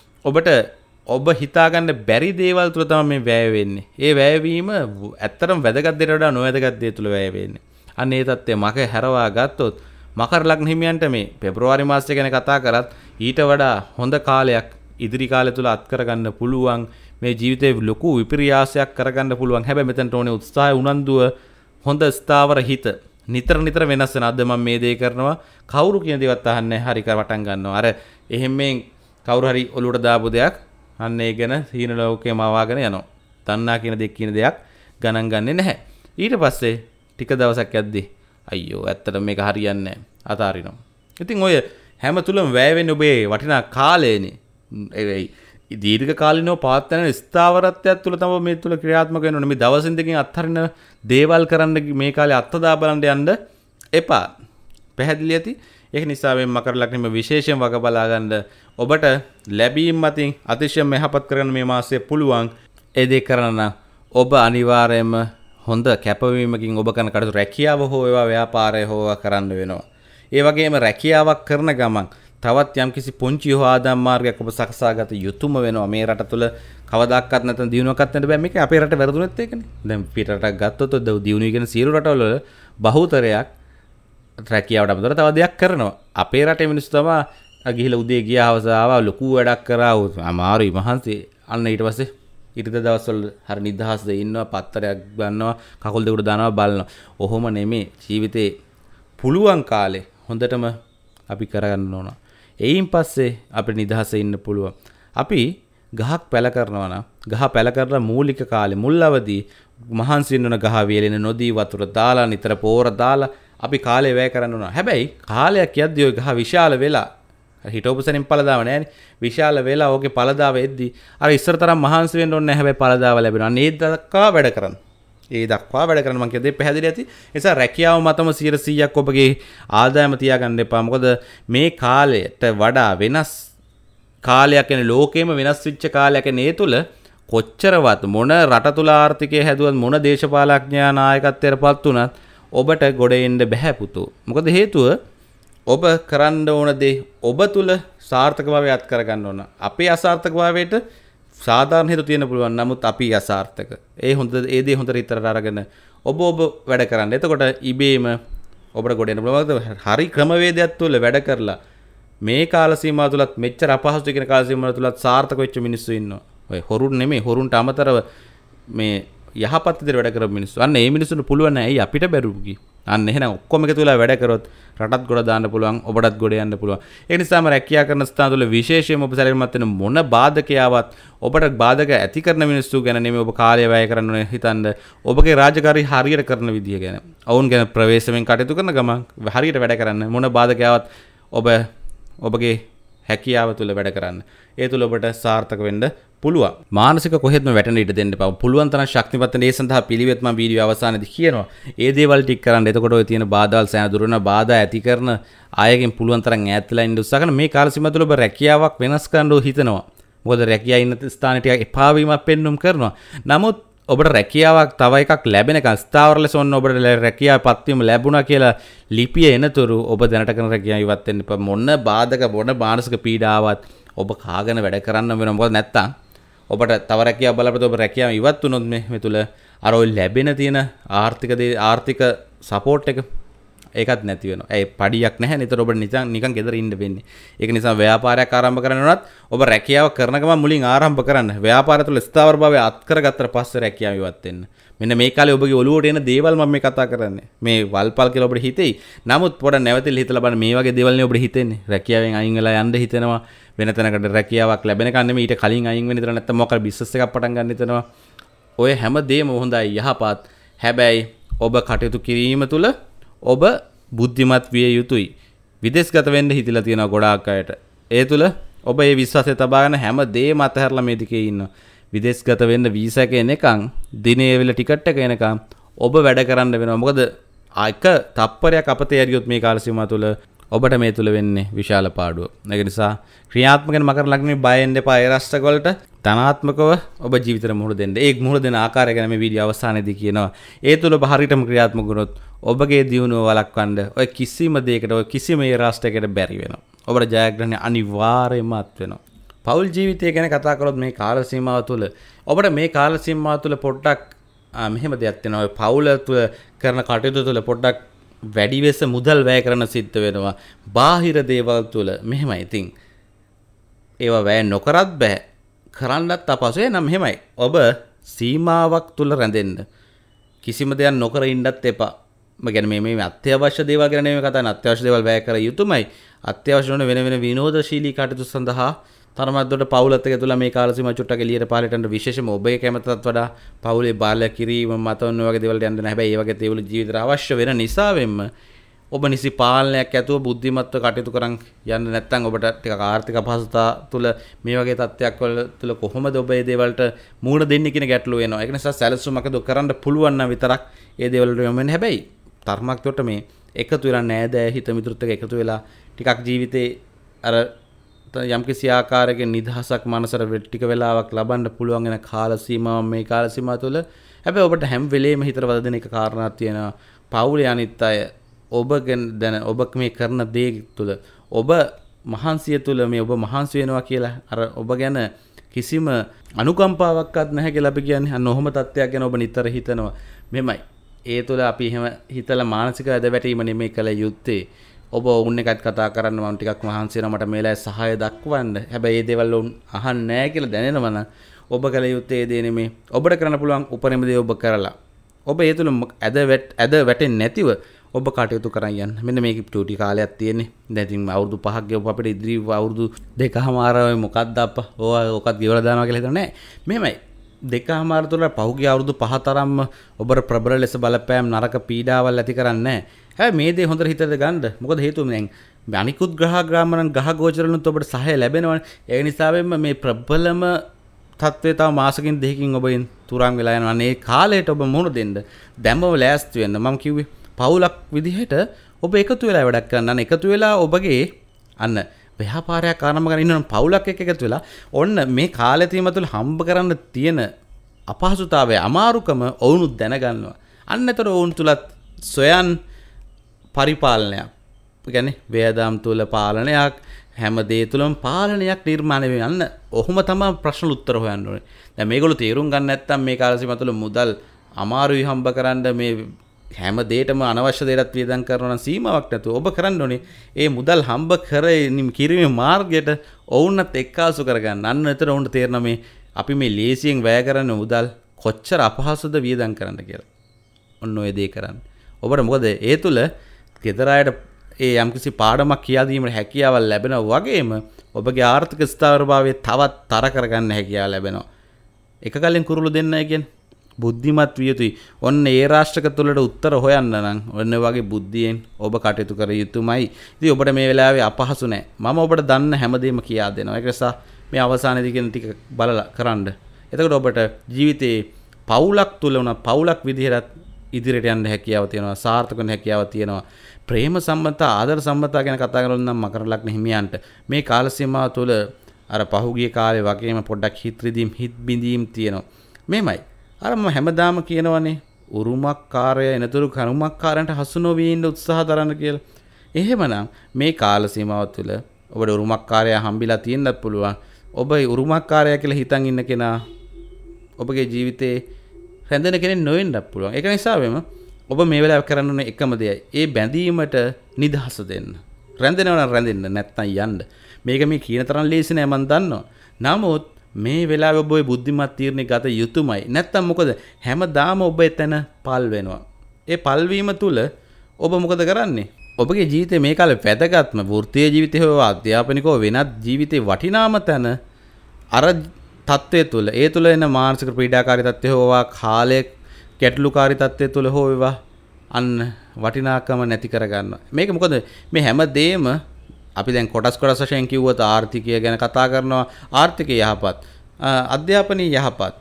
ඔබ හිතාගන්න බැරි දේවල් තුළ තමයි මේ වැය වෙන්නේ. ඒ වැයවීම ඇත්තටම වැදගත් දෙයට වඩා නොවැදගත් දේ තුළ වැය වෙන්නේ. අන්න ඒ தත්ත්වය මක හැරවා ගත්තොත් මකර ලග්න හිමියන්ට මේ පෙබරවාරි මාසය ගැන කතා කරත් ඊට වඩා හොඳ කාලයක් ඉදිරි කාලය තුල අත් කරගන්න පුළුවන්. මේ ජීවිතේ ලොකු විපර්යාසයක් කරගන්න පුළුවන්. හැබැයි මෙතනට ඕනේ උත්සාහය, උනන්දුව, හොඳ ස්ථාවර හිත, නිතර නිතර වෙනස් වෙන. අද මම මේ දේ කරනවා කවුරු කියන දේවත් අහන්නේ හරි කරවටන් ගන්නවා. අර එහෙම කවුරු හරි ඔලුවට දාපු දෙයක් අන්න ඒ ගැන සීන ලෝකේම ආවාගෙන යනවා. තණ්හා කියන දෙයක් කියන දෙයක් ගණන් ගන්නෙ නැහැ. ඊට පස්සේ ටික දවසක් යද්දි අයියෝ ඇත්තටම මේක හරියන්නේ නැහැ. අතාරිනවා. ඉතින් ඔය හැම තුලම වැය වෙන්නේ ඔබේ වටිනා කාලයනේ. ඒ දීර්ඝ කාලිනව පවත්වන ස්ථාවරත්වයක් තුල තමයි මේ තුල ක්‍රියාත්මක වෙන්නේ. මේ දවසින් දෙකකින් අත්හරින දේවල් කරන්න මේ කාලේ අත්දා බලන්න යන්න එපා. පැහැදිලි ඇති. ඒක නිසා මේ මකර ලග්නෙම විශේෂයෙන් වග බලා ගන්න ඔබට ලැබීම් මතින් අතිශයම යහපත් කරගන්න මේ මාසයේ පුළුවන්. ඒ දේ කරන්න ඔබ අනිවාර්යයෙන්ම හොඳ කැපවීමකින් ඔබ කරන කටයුතු රැකියාව හෝ ඒවා ව්‍යාපාරය හෝ කරන්න වෙනවා. ඒ වගේම රැකියාවක් කරන ගමන් තවත් යම්කිසි පුංචි හෝ ආදායම් මාර්ගයක් ඔබ සකසාගත යුතුම වෙනවා. මේ රට තුල කවදාකවත් නැත්නම් දිනුවක්වත් නැත බෑ. මේක අපේ රට වැරදුනෙත් ඒකනේ. දැන් පිට රටක් ගත්තොත් දිනුවයි කියන සියලු රටවල බහුතරයක් රැකියාවට අමතරව තව දෙයක් කරනවා. අපේ රටේ මිනිස්සු තමයි ගිහිලා උදේ ගියා හවස ආවා ලොකු වැඩක් කරා අමාරුයි මහන්සි. අන්න ඊට පස්සේ ඉරිද දවස්වල හරි නිදහස්ද ඉන්නවා පත්තරයක් ගන්නවා කකුල් දෙකට දානවා බලනවා. ඔහොම නෙමේ ජීවිතේ පුළුවන් කාලේ හොඳටම අපි කරගන්න ඕන. එයින් පස්සේ අපිට නිදහසේ ඉන්න පුළුවන්. අපි ගහක් පැල කරනවා නම් ගහ පැල කරලා මූලික කාලේ මුල් අවදී මහන්සි වෙන ගහ වේලෙන නොදී වතුර දාලා නිතර පෝර දාලා අපි කාලේ වැය කරන්න ඕන. හැබැයි කාලයක් යද්දී ওই ගහ විශාල වෙලා හිටෝපසෙන් පළදාව නැහැනේ. විශාල වෙලා ඕකේ පළදාව එද්දී අර ඉස්සර තරම් මහන්සි වෙන්න ඕනේ නැහැ. හැබැයි පළදාව ලැබෙනවා. අන්න ඒ දක්වා වැඩ කරන්න. ඒ දක්වා වැඩ කරන්න මම කියදේ පැහැදිලි ඇති. ඒ නිසා රැකියාව මතම 100%ක් ඔබගේ ආදායම තියාගන්න එපා. මොකද මේ කාලයට වඩා වෙනස් කාලයක් කියන්නේ ලෝකෙම වෙනස් වෙච්ච කාලයක් කියන්නේ ඒ තුල කොච්චරවත් මොන රට තුල ආර්ථිකය හැදුවත් මොන දේශපාලඥයා නායකත්වයට පත් වුණත් ඔබට ගොඩ එන්න බෑ පුතෝ. මොකද හේතුව ඔබ කරන්න ඕන දේ ඔබ තුල සාර්ථකභාවය අත් කරගන්න ඕන. අපේ අසාර්ථකභාවයට සාධාරණ හේතු තියෙන පුළුවන්. නමුත් අපි අසාර්ථක. ඒ දේ හොඳට ඉතරට අරගෙන ඔබ වැඩ කරන්න. එතකොට ඉබේම ඔබට ගොඩ එන්න පුළුවන්. හරි ක්‍රමවේදයක් තුල වැඩ කරලා මේ කාල සීමාව තුලත් මෙච්චර අපහසු කියන කාල සීමාව තුලත් සාර්ථක වෙච්ච මිනිස්සු ඉන්නවා. ඔය හොරුන් නෙමෙයි හොරුන්ට අමතරව මේ යහපත් විදිහට වැඩ කරපු මිනිස්සු. අන්න ඒ මිනිස්සුන්ට පුළුවන් නෑ. ඇයි අපිට බැරුකි. අන්න එහෙනම් ඔක්කොම එකතු වෙලා වැඩ කරොත් රටත් ගොඩ දාන්න පුළුවන්. ඔබටත් ගොඩ යන්න පුළුවන්. ඒ නිසාම රැකියා කරන ස්ථාන තුල විශේෂයෙන්ම ඔබ සැලකිලිමත් වෙන මොන බාධකයාවත් ඔබට බාධක ඇති කරන මිනිස්සු ගැන නෙමෙයි ඔබ කාලය වැය කරන්න ඕනේ හිතන්න. ඔබගේ රාජකාරී හරියට කරන විදිය ගැන. ඔවුන් ගැන ප්‍රවේශමෙන් කටයුතු කරන ගමන් හරියට වැඩ කරන්න. මොන බාධකයාවත් ඔබගේ හැකියාව තුල වැඩ කරන්න. ඒ තුල ඔබට සාර්ථක වෙන්න පුළුවන්. මානසික කොහෙත්ම වැටෙන්න ඉඩ දෙන්න එපා. පුළුවන් තරම් ශක්තිමත් වෙන ඒ සඳහා පිළිවෙත් මම වීඩියෝ අවසානයේදී කියනවා. ඒ දේවල් ටික කරන්න. එතකොට ඔය තියෙන බාධාල් සෑහෙන දුර වෙනවා. බාධා ඇති කරන අයගෙන් පුළුවන් තරම් ඈත් වෙලා ඉන්න උත්සාහ කරන මේ කාල සීමාව තුළ ඔබ රැකියාවක් වෙනස් කරන්න හිතනවා. මොකද රැකියා ඉන්න ස්ථානේ ටික එපා වීමක් පෙන්눔 කරනවා. නමුත් ඔබට රැකියාවක් තව එකක් ලැබෙනකන් ස්ථාවර ලෙස ඔන්න ඔබට රැකියාවපත් වීම ලැබුණා කියලා ලිපිය එනතුරු ඔබ දැනට කරන රැකියාව ඉවත් වෙන්න එපා. මොන බාධක මොන මානසික පීඩාවක් ඔබ කාගෙන වැඩ කරන්න වෙනවා. මොකද නැත්තම් ඔබට තව රැකියාව බලපෑම ඔබ රැකියාව ඉවත් වුණොත් මේ තුල අර ඔය ලැබෙන තියෙන ආර්ථික සපෝට් එක ඒකත් නැති වෙනවා. ඒ පඩියක් නැහැ. නේද ඔබට නිකන් ගෙදර ඉන්න වෙන්නේ. ඒක නිසා ව්‍යාපාරයක් ආරම්භ කරන්න උනත් ඔබ රැකියාව කරන ගමන් මුලින් ආරම්භ කරන්න. ව්‍යාපාරය තුළ ස්ථාවරභාවය අත් කරගත්තට පස්සේ රැකියාව ඉවත් වෙන්න. මෙන්න මේ කාලේ ඔබගේ ඔළුවට එන දේවල් මම මේ කතා කරන්නේ. මේ වල්පල් කියලා ඔබට හිතෙයි. නමුත් පොඩ නැවතිලා හිතලා බලන්න මේ වගේ දේවල් නේ ඔබට හිතෙන්නේ. රැකියාවෙන් අයින් වෙලා යන්න හිතෙනවා. වෙන තැනකට රැකියාවක් ලැබෙනකන් නෙමෙයි ඊට කලින් අයින් වෙන්න ඉතන නැත්නම් මොකක් හරි බිස්නස් එකක් පටන් ගන්න හිතනවා. ඔය හැම දෙයක්ම හොඳයි යහපත්. හැබැයි ඔබ කටයුතු කිරීම තුළ ඔබ බුද්ධිමත් විය යුතුයි. විදේශගත වෙන්න හිතලා තියෙනවා ගොඩාක් අයට. ඒ තුළ ඔබ මේ විශ්වාසය තබාගෙන හැම දෙයක්ම අතහැරලා මේ දිකේ ඉන්නවා. විදේශගත වෙන්න වීසා එක එනකන් දිනේ වෙල ටිකට් එක එනකන් ඔබ වැඩ කරන්න වෙනවා. මොකද එක තප්පරයක් අපතේ ඇරියොත් මේ කාල සීමාව තුළ ඔබට මේ තුල වෙන්නේ විශාල පාඩුව. ඒක නිසා ක්‍රියාත්මක වෙන මකර ලග්නේ බයෙන් දෙපා ඒ රස්තක වලට ධනාත්මකව ඔබ ජීවිතේ මුහුණ දෙන්න. ඒ මුහුණ දෙන ආකාරය ගැන මේ වීඩියෝ අවසානයේදී කියනවා. ඒ තුල ඔබ හරියටම ක්‍රියාත්මක වුණොත් ඔබගේ දියුණුව වළක්වන්න ඔය කිසිම දෙයකට ඔය කිසිම ඒ රාෂ්ට්‍රයකට බැරි වෙනවා. ඔබට ජයග්‍රහණය අනිවාර්යයෙන්ම අත් වෙනවා. පෞල් ජීවිතය ගැන කතා කරොත් මේ කාල සීමාව තුළ ඔබට මේ කාල සීමාව තුළ පොඩ්ඩක් මෙහෙම දෙයක් තියෙනවා. ඔය පෞල් තුළ කරන කටයුතු තුළ පොඩ්ඩක් වැඩි වෙස මුදල් වැය කරන සිද්ධ වෙනවා. බාහිර දේවල් තුළ මෙහෙමයි. ඉතින් ඒවා වැය නොකරත් බෑ. කරන්නත් අපහසුයි. නම් මෙහෙමයි. ඔබ සීමාවක් තුළ රැඳෙන්න. කිසිම දෙයක් නොකර ඉන්නත් එපා. ගැන මේ අත්‍යවශ්‍ය දේවල් ගැන නෙමෙයි කතා කරන්නේ. අත්‍යවශ්‍ය දේවල් වැය කර යුතුමයි. අත්‍යවශ්‍ය නොවන වෙන විනෝදශීලී කටයුතු සඳහා තරමද්දොට පවුලත් එක්ක තුලා මේ කාල සීමාව චුට්ටක් එළියට පහලට යන විශේෂම ඔබේ කැමැත්තට වඩා පවුලේ බාල කිරීම මතවන්න වගේ දේවල් යන්න නැහැ. හැබැයි ඒ වගේ දේවල් ජීවිතේට අවශ්‍ය වෙන නිසාවෙන්ම ඔබ නිසි පාලනයක් ඇතුව බුද්ධිමත්ව කටයුතු කරන් යන්න නැත්නම් ඔබට ටිකක් ආර්ථික අපහසුතා තුල මේ වගේ තත්ත්වයක් වල තුල කොහොමද ඔබ මේ දේවල්ට මූණ දෙන්නේ කියන ගැටලුව එනවා. ඒක නිසා සැලසුමක් කරන්න පුළුවන් නම් විතරක් මේ දේවල් වලට යොමු වෙන්න. හැබැයි තරමක් මට මේ එකතු වෙලා නෑදෑ හිත මිතුරුත් එක්ක එකතු වෙලා ටිකක් ජීවිතේ අර යම්කිසි ආකාරයක නිදහසක් මනසට ටික වෙලාවක් ලබන්න පුළුවන් වෙන කාල සීමාව මේ කාල සීමාව තුළ හැබැයි ඔබට හැම වෙලේම හිතට වද දෙන එක කාරණාවක් තියෙනවා. පවුලේ අනිත් අය ඔබ ගැන දැන ඔබ මේ කරන දේ තුළ ඔබ මහන්සිය තුළ මේ ඔබ මහන්සි වෙනවා කියලා අර ඔබ ගැන කිසිම අනුකම්පාවක්වත් නැහැ කියලා අපි කියන්නේ. අන්න ඔහොම තත්ත්වයක් ගැන ඔබ නිතර හිතනවා. මෙමය. ඒ තුළ අපි එහෙම හිතලා මානසික ඇදවැටීම නෙමෙයි කළ යුත්තේ. ඔබ උන් එකත් කතා කරන්න මම ටිකක් මහන්සි වෙනවා මට මේලා සහාය දක්වන්න. හැබැයි මේ දේවල් උන් අහන්නේ නැහැ කියලා දැනෙනවා නම් ඔබ කළ යුත්තේ ඒ දේ නෙමෙයි. ඔබට කරන්න පුළුවන් උපරිම දේ ඔබ කරලා. ඔබ ඒ තුළ ඇද වැටෙන්නේ නැතිව ඔබ කටයුතු කරන් යන්න. මෙන්න මේක ටූටි කාලයක් තියෙන්නේ. දැන් ඉතින් අවුරුදු 5ක් ගෙවපු අපිට ඉදිරි අවුරුදු 2කමාර මොකක්ද අප්පා. ඕකත් ගෙවලා දානවා කියලා හිතන්නේ නැහැ. මෙහෙමයි. 2කමාර තුළ පහුගිය අවුරුදු 5 තරම්ම ඔබට ප්‍රබල ලෙස බලපෑම් නරක පීඩාවල් ඇති කරන්නේ නැහැ. හැබැයි මේ දේ හොඳට හිතට ගන්න. මොකද හේතුව දැන් අනිකුත් ග්‍රහ ග්‍රාමයන් ග්‍රහ ගෝචරවලුත් ඔබට සහාය ලැබෙනවනේ. ඒ නිසාවෙන්ම මේ ප්‍රබලම තත්ත්වය තව මාසකින් දෙකකින් ඔබෙන් තුරන් වෙලා යනවා. මේ කාලයට ඔබ මුහුණ දෙන්න. දැම්මම ලෑස්ති වෙන්න. මම කිව්වේ පවුලක් විදිහට ඔබ එකතු වෙලා වැඩක් කරන්න. අන්න එකතු වෙලා ඔබගේ අන්න ව්‍යාපාරයක් ආරම්භ කරගෙන ඉන්නවනම් පවුලක් එක්ක එකතු වෙලා ඔන්න මේ කාලය තුළ හම්බ කරන්න තියෙන අපහසුතාවය අමාරුකම ඔවුනුත් දැනගන්නවා. අන්න ඒතර ඔවුන් තුලත් සොයන් පරිපාලනයක්. ඒ කියන්නේ වේදාම් තුල පාලනයක් හැම දේ තුලම පාලනයක් නිර්මාණය වෙන්න. ඔහොම තමයි ප්‍රශ්න උත්තර හොයන්න ඕනේ. දැන් මේගොල්ලෝ තේරුම් ගන්න නැත්නම් මේ කාල සීමාව තුළ මුදල් අමාරුයි හම්බ කරන්න මේ හැම දෙයකම අනවශ්‍ය දෙයක් වියදම් කරනවා නම් සීමාවක් නැතුව ඔබ කරන්න ඕනේ ඒ මුදල් හම්බ කිරීමේ මාර්ගයට ඔවුන්වත් එක්කාසු කරගන්න. අන්න එතන ඔවුන්ට තේරෙනවා මේ අපි මේ ලේසියෙන් වැය කරන මුදල් කොච්චර අපහසුද වියදම් කරන්න කියලා. ඔන්න ඔය දේ කරන්න. ඔබට මොකද ඒ තුල ගෙදර අයට ඒ යම්කිසි පාඩමක් කියා දීමේ හැකියාවක් ලැබෙනවා වගේම ඔබගේ ආර්ථික ස්ථාවරභාවය තවත් තර කරගන්න හැකියාව ලැබෙනවා. එක කලින් කුරුළු දෙන්නයි කියන්නේ බුද්ධිමත් විය යුතුයි. ඔන්න ඒ රාෂ්ට්‍රක තුලට උත්තර හොයන්න නම් ඔන්න වගේ බුද්ධියෙන් ඔබ කටයුතු කර යුතුමයි. ඉතින් ඔබට මේ වෙලාවේ අපහසු නැහැ. මම ඔබට දන්න හැමදේම කියා දෙනවා. ඒක නිසා මේ අවසානයේදී කියන ටික බලලා කරන්න. එතකොට ඔබට ජීවිතේ පවුලක් තුල උන පවුලක් විදිහට ඉදිරියට යන්න හැකියාව තියෙනවා. සාර්ථක වෙන්න හැකියාව තියෙනවා. ප්‍රේම සම්බන්ධතා ආදර සම්බන්ධතා ගැන කතා කරනොත් නම් මකර ලග්න හිමියන්ට මේ කාල සීමාව තුළ අර පහුගිය කාලේ වගේම පොඩ්ඩක් හිත බිඳීම් තියෙනවා. මේමයි අර මම හැමදාම කියනවනේ උරුමකාරය එනතුරු කරුමකාරයන්ට හසු නොවී ඉන්න උත්සාහ දරන්න කියලා. එහෙමනම් මේ කාල සීමාව තුළ ඔබට උරුමකාරයා හම්බිලා තියෙන්නත් පුළුවන්. ඔබ උරුමකාරයා කියලා හිතන් ඉන්න කෙනා ඔබගේ ජීවිතේ රැඳෙන කෙනෙක් නොවෙන්නත් පුළුවන්. ඒක නිසාවෙම ඔබ මේ වෙලාවේ කරන්න ඕනේ එකම දෙයයි. ඒ බැඳීමට නිදහස දෙන්න. රැඳෙනවා නම් රැඳෙන්න නැත්නම් යන්න. මේක මේ කියන තරම් ලේසි නෑ මම දන්නවා. නමුත් මේ වෙලාවේ ඔබ බුද්ධිමත් තීරණ ගත යුතුමයි. නැත්නම් මොකද හැමදාම ඔබ එතන පල් වෙනවා. ඒ පල් වීම තුල ඔබ මොකද කරන්නේ? ඔබගේ ජීවිතේ මේ කාලේ වැදගත්ම වෘත්තීය ජීවිතේ හෝ අධ්‍යාපනිකව වෙනත් ජීවිතේ වටිනාම තැන අර තත්ත්වය තුල ඒ තුල එන මානසික පීඩාකාරී තත්ත්වය හෝවා කාලයේ ගැටලුකාරී තත්ත්වය තුල හෝ වේවා අන්න වටිනාකම නැති කරගන්නවා. මේක මොකද මේ හැම දෙෙම අපි දැන් කොටස් වශයෙන් කිව්වොත් ආර්ථිකය ගැන කතා කරනවා. ආර්ථිකය යහපත්, අධ්‍යාපනීය යහපත්,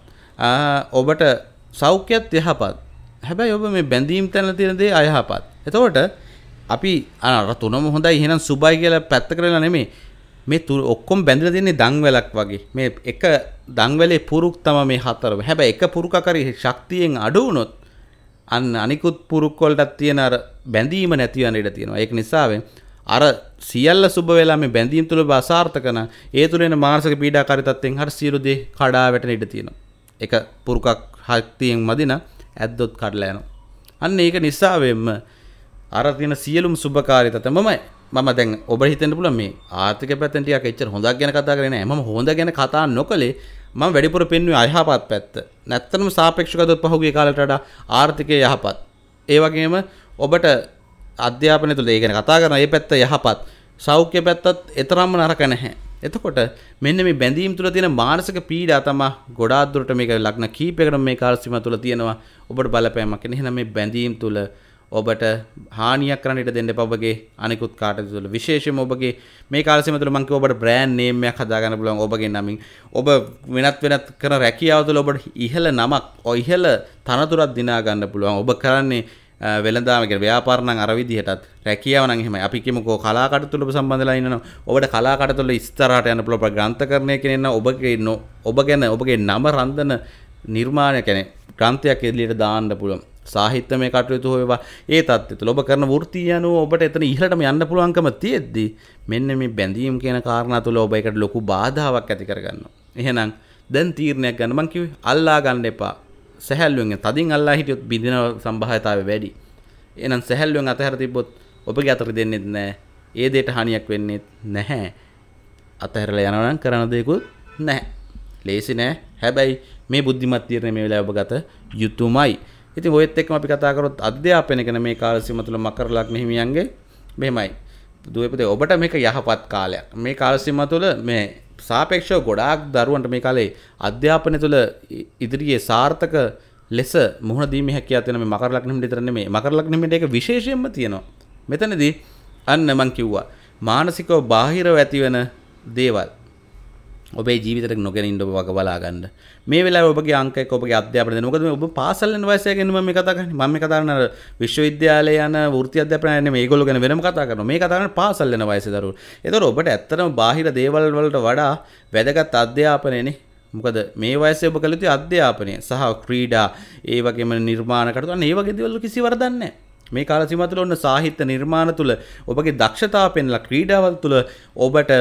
ඔබට සෞඛ්‍යත් යහපත්. හැබැයි ඔබ මේ බැඳීම් තැන තියෙන දේ අයහපත්. එතකොට අපි අර තුනම හොඳයි එහෙනම් සුබයි කියලා පැත්ත කරලා නෙමෙයි. මේ ඔක්කොම බැඳලා තියෙන්නේ දන්වැලක් වගේ. මේ එක දන්වැලේ පුරුක් තමයි මේ හතරම. හැබැයි එක පුරුකක් හරි ශක්තියෙන් අඩු වුණොත් අන්න අනිකුත් පුරුක් වලටත් තියෙන අර බැඳීම නැති වෙන ඉඩ තියෙනවා. ඒක නිසාවෙන් අර සියල්ල සුබ වෙලා මේ බැඳීම් තුල අසාර්ථක නම් ඒ තුල එන මානසික පීඩාකාරී තත්ත්වෙන් හරි සියලු දේ කඩා වැටෙන ඉඩ තියෙනවා. එක පුරුකක් ශක්තියෙන් මදින ඇද්දොත් කඩලා යනවා. අන්න ඒක නිසාවෙන්ම අර තියෙන සියලුම සුබකාරී තත්ත්ව මම දැන් ඔබ හිතෙන්න පුළුවන් මේ ආර්ථික පැත්තෙන් ටිකක් එච්චර හොඳක් ගැන කතා කරේ නෑ. මම හොඳ ගැන කතා නොකලේ. මම වැඩිපුර පෙන්වුවේ අයහපත් පැත්ත. නැත්තම් සාපේක්ෂව ගත්තොත් පහුගිය කාලයට වඩා ආර්ථිකය යහපත්. ඒ වගේම ඔබට අධ්‍යාපනය තුළ ඒ කියන්නේ කතා කරන මේ පැත්ත යහපත් සෞඛ්‍ය පැත්තත් එතරම්ම නරක නැහැ. එතකොට මෙන්න මේ බැඳීම් තුළ තියෙන මානසික පීඩා තමයි ගොඩාක් දුරට මේක ලග්න කීපයකටම මේ කාල සීමාව තුළ තියෙනවා ඔබට බලපෑමක්. එහෙනම් මේ බැඳීම් තුළ ඔබට හානියක් කරන්න ඉඩ දෙන්න එපා ඔබගේ අනිකුත් කාටද තුළ විශේෂයෙන්ම ඔබගේ මේ කාල සීමාව තුළ මම කිව්ව ඔබට බ්‍රෑන්ඩ් නේම් එකක් හදා ගන්න පුළුවන් ඔබගේ නමින් ඔබ වෙනත් කරන රැකියාව තුළ ඔබට ඉහළ නමක් ඉහළ තනතුරක් දිනා ගන්න පුළුවන්. ඔබ කරන්නේ වෙළඳාම කියන ව්‍යාපාර නම් අර විදිහටත් රැකියාව නම් එහෙමයි. අපි කියමුකෝ කලා කටයුතු වල සම්බන්ධලා ඉන්නවා. ඔබට කලා කටයුතු වල ඉස්සරහට යන්න පුළුවන් ග්‍රන්ථකරණය කියන ඔබ ගැන ඔබගේ නම රඳන නිර්මාණය කියන්නේ ග්‍රන්ථයක් එළියට දාන්න පුළුවන්. සාහිත්‍යමය කටයුතු හොයවා ඒ தත්ත්වය තුළ ඔබ කරන වෘත්තිය අනුව ඔබට එතන ඉහළටම යන්න පුළුවන්කම තියෙද්දි මෙන්න මේ බැඳීම් කියන කාරණා තුළ ඔබ ඒකට ලොකු බාධාවක් ඇති කරගන්නවා. එහෙනම් දැන් තීරණයක් ගන්න මං කිව්වේ අල්ලා ගන්න එපා. සැහැල්ලුවෙන් තදින් අල්ලා හිටියොත් බිඳින සම්භාවිතාවය වැඩි. එහෙනම් සැහැල්ලුවෙන් අතහැර තිබ්බොත් ඔබගේ අතට දෙන්නෙත් නැහැ. ඒ දෙයට හානියක් වෙන්නේ නැහැ. අතහැරලා යනවා නම් කරන දෙයක්වත් නැහැ. ලේසි නෑ. හැබැයි මේ බුද්ධිමත් තීරණය මේ වෙලාවේ ඔබ ගත යුතුමයි. ඉතින් ඔයත් එක්කම අපි කතා කරොත් අධ්‍යාපනය ගැන මේ කාල සීමාව තුළ මකර ලග්න හිමියන්ගේ මෙහෙමයි. දුවේ පුතේ ඔබට මේක යහපත් කාලයක්. මේ කාල සීමාව තුළ මේ සාපේක්ෂව ගොඩාක් දරුවන්ට මේ කාලේ අධ්‍යාපනය තුළ ඉදිරියේ සාර්ථක ලෙස මුහුණ දීමේ හැකියාව තියෙන මේ මකර ලග්න හිමිට විතර නෙමෙයි. මකර ලග්න හිමිට ඒක විශේෂයෙන්ම තියෙනවා. මෙතනදී අන්න මං කිව්වා මානසිකව බාහිරව ඇතිවෙන දේවල් ඔබේ ජීවිතයට නොගෙන ඉන්න ඔබ වග බලා ගන්න. මේ වෙලාවේ ඔබගේ අංක එක ඔබගේ අධ්‍යාපනය දෙන්න. මොකද ඔබ පාසල් යන වයසේ ගැන මම මේ කතා කරන්නේ. මම මේ කතා කරන්නේ විශ්වවිද්‍යාලය යන වෘත්ති අධ්‍යාපනය නෙමෙයි. මේගොල්ලෝ ගැන වෙනම කතා කරනවා. මේ කතා කරන්නේ පාසල් යන වයසේ දරුවෝ. ඒතකොට ඔබට ඇත්තටම බාහිර දේවල් වලට වඩා වැදගත් අධ්‍යාපනයනේ. මොකද මේ වයසේ ඔබ කළ යුතු අධ්‍යාපනය සහ ක්‍රීඩා ඒ වගේම නිර්මාණ කටයුතු අන්න ඒ වගේ දේවල් කිසි වරදක් නැහැ. මේ කාල සීමාව තුළ ඔන්න සාහිත්‍ය නිර්මාණ තුළ ඔබගේ දක්ෂතාව පෙන්ලා ක්‍රීඩාවල් තුළ ඔබට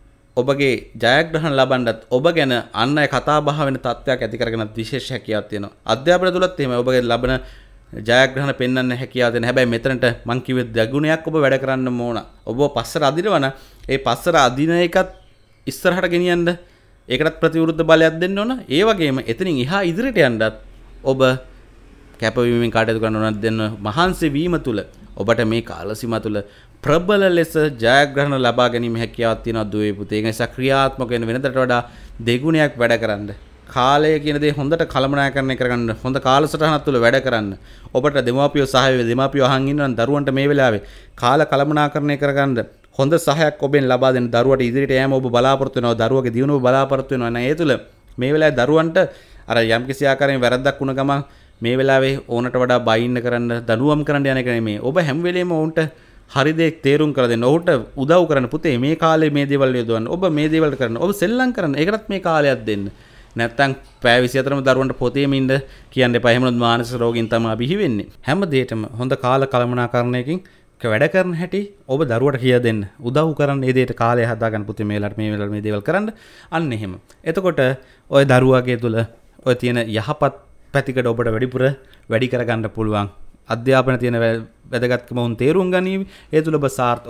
ඔබගේ ජයග්‍රහණ ලබන්නත් ඔබ ගැන අන් අය කතා බහ වෙන තත්ත්වයක් ඇති කරගෙනත් විශේෂ හැකියාවක් තියෙනවා. අධ්‍යාපනය තුලත් එහෙමයි. ඔබගේ ලබන ජයග්‍රහණ පෙන්වන්න හැකියාව තියෙන. හැබැයි මෙතනට මං කිව්වේ දෙගුණයක් ඔබ වැඩ කරන්න ඕන. ඔබ පස්සට අදිනවන ඒ පස්සට අදින එකත් ඉස්සරහට ගෙනියන්න ඒකටත් ප්‍රතිවිරුද්ධ බලයක් දෙන්න ඕන. ඒ වගේම එතනින් එහා ඉදිරියට යන්නත් ඔබ කැපවීමෙන් කටයුතු කරන ඕනක් දෙන්න මහන්සි වීම තුල ඔබට මේ කාල සීමාව තුල ප්‍රබල ලෙස ජයග්‍රහණ ලබා ගැනීම හැකියාවක් තියෙනවා දුවේ පුතේ. ඒ නිසා ක්‍රියාත්මක වෙන වෙනදට වඩා දෙගුණයක් වැඩ කරන්න. කාලය කියන දේ හොඳට කළමනාකරණය කරගන්න. හොඳ කාලසටහනක් තුළ වැඩ කරන්න. ඔබට දෙමාපියෝ සහාය දෙමාපියෝ අහන් ඉන්නනම් දරුවන්ට මේ වෙලාවේ කාල කළමනාකරණය කරගන්න හොඳ සහයක් ඔබෙන් ලබා දෙන්න. දරුවට ඉදිරියට යෑම ඔබ බලාපොරොත්තු වෙනවා. දරුවගේ දියුණුව බලාපොරොත්තු වෙනවා. නම් ඒ තුළ මේ වෙලාවේ දරුවන්ට අර යම්කිසි ආකාරයෙන් වැරද්දක් වුණ ගමන් මේ වෙලාවේ ඕනට වඩා බයින්න කරන්න දනුවම් කරන්න යන එක නෙමෙයි. ඔබ හැම වෙලේම ඔවුන්ට හරි දෙයක් තේරුම් කරලා දෙන්න. ඔහුට උදව් කරන්න පුතේ මේ කාලේ මේ දේවල් යොදවන්න. ඔබ මේ දේවල් කරන්න. ඔබ සෙල්ලම් කරන්න. ඒකටත් මේ කාලයක් දෙන්න. නැත්තම් පැය 24ම දරුවන්ට පොතේම ඉන්න කියන්න එපා. එහෙම නැත්නම් මානසික රෝගීන් තමයි බිහි වෙන්නේ. හැම දෙයකම හොඳ කාල කළමනාකරණයකින් වැඩ කරන හැටි ඔබ දරුවට කියා දෙන්න. උදව් කරන්න මේ දෙයට කාලය හදාගන්න පුතේ මේ වෙලාවට මේ දේවල් කරන්න. අන්න එහෙම. එතකොට ඔය දරුවාගේ තුල ඔය තියෙන යහපත් පැතිකඩ ඔබට වැඩිපුර වැඩි කරගන්න පුළුවන්. අධ්‍යාපන තියෙන වැදගත්කම උන් තේරුම් ගනීවි. ඒ තුල ඔබ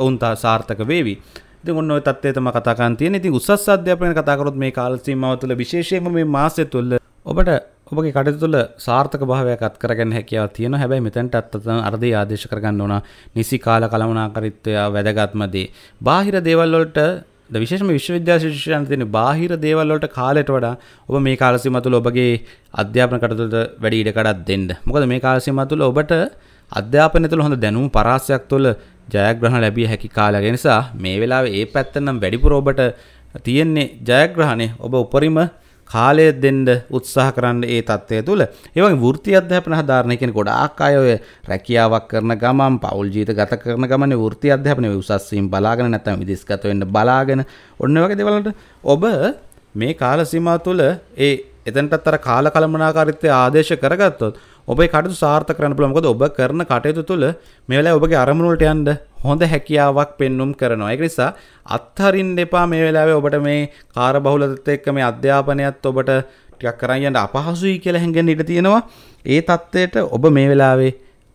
සාර්ථක වේවි. ඉතින් ඔන්න ඔය தත්ත්වය තමයි කතා කරන්න තියෙන්නේ. ඉතින් උසස් අධ්‍යාපනය කතා කරොත් මේ කාල සීමාව තුළ විශේෂයෙන්ම මේ මාසය තුළ ඔබට ඔබගේ කටයුතු තුළ සාර්ථක භාවයක් අත් කරගන්න හැකියාවක් තියෙනවා. හැබැයි මෙතනට අර්ධය ආදේශ කරගන්න ඕන. නිසි කාල කළමනාකරීත්වය වැදගත්ම දේ. බාහිර දේවල් වලට විශේෂම විශ්වවිද්‍යාල ශිෂ්‍යයන් තියෙන බාහිර දේවල් වලට කාලයට වඩා ඔබ මේ කාල සීමාව තුළ ඔබගේ අධ්‍යාපන කටයුතුට වැඩි ඉඩකඩක් දෙන්න. මොකද මේ කාල සීමාව තුළ ඔබට අධ්‍යාපනය තුළ හොඳ දැනුම් පරාසයක් තුළ ජයග්‍රහණ ලැබිය හැකි කාලයක්. ඒ නිසා මේ වෙලාවේ ඒ පැත්තෙන් නම් වැඩිපුර ඔබට තියෙන්නේ ජයග්‍රහණය. ඔබ උපරිම කාලය දෙන්න උත්සාහ කරන්න ඒ தත්ත්වය තුළ. ඒ වගේ වෘත්ති අධ්‍යාපන හදාරන කියන්නේ ගොඩාක් අය ඔය රැකියාවක් කරන ගමන් පෞල් ජීවිත ගත කරන ගමන් වෘත්ති අධ්‍යාපනය උසස් වීම බලාගෙන නැත්නම් විදේශගත වෙන්න බලාගෙන ඔන්න ඔය වගේ දේවල් වලට ඔබ මේ කාල සීමාව තුළ එතනටත් අර කාල කළමනාකාරීත්වය ආදේශ කරගත්තොත් ඔබේ කටයුතු සාර්ථක කරන්න පුළුවන්. මොකද ඔබ කරන කටයුතු තුළ මේ වෙලාවේ ඔබගේ අරමුණු වලට යන්න හොඳ හැකියාවක් පෙන්눔 කරනවා. ඒක නිසා අත්හරින්න එපා මේ වෙලාවේ ඔබට මේ කාර්යබහුලත්වයත් එක්ක මේ අධ්‍යාපනයත් ඔබට ටිකක් කරන් යන්න අපහසුයි කියලා හැංගෙන්න ඉඩ තියෙනවා. ඒ தත්ත්වයට ඔබ මේ වෙලාවේ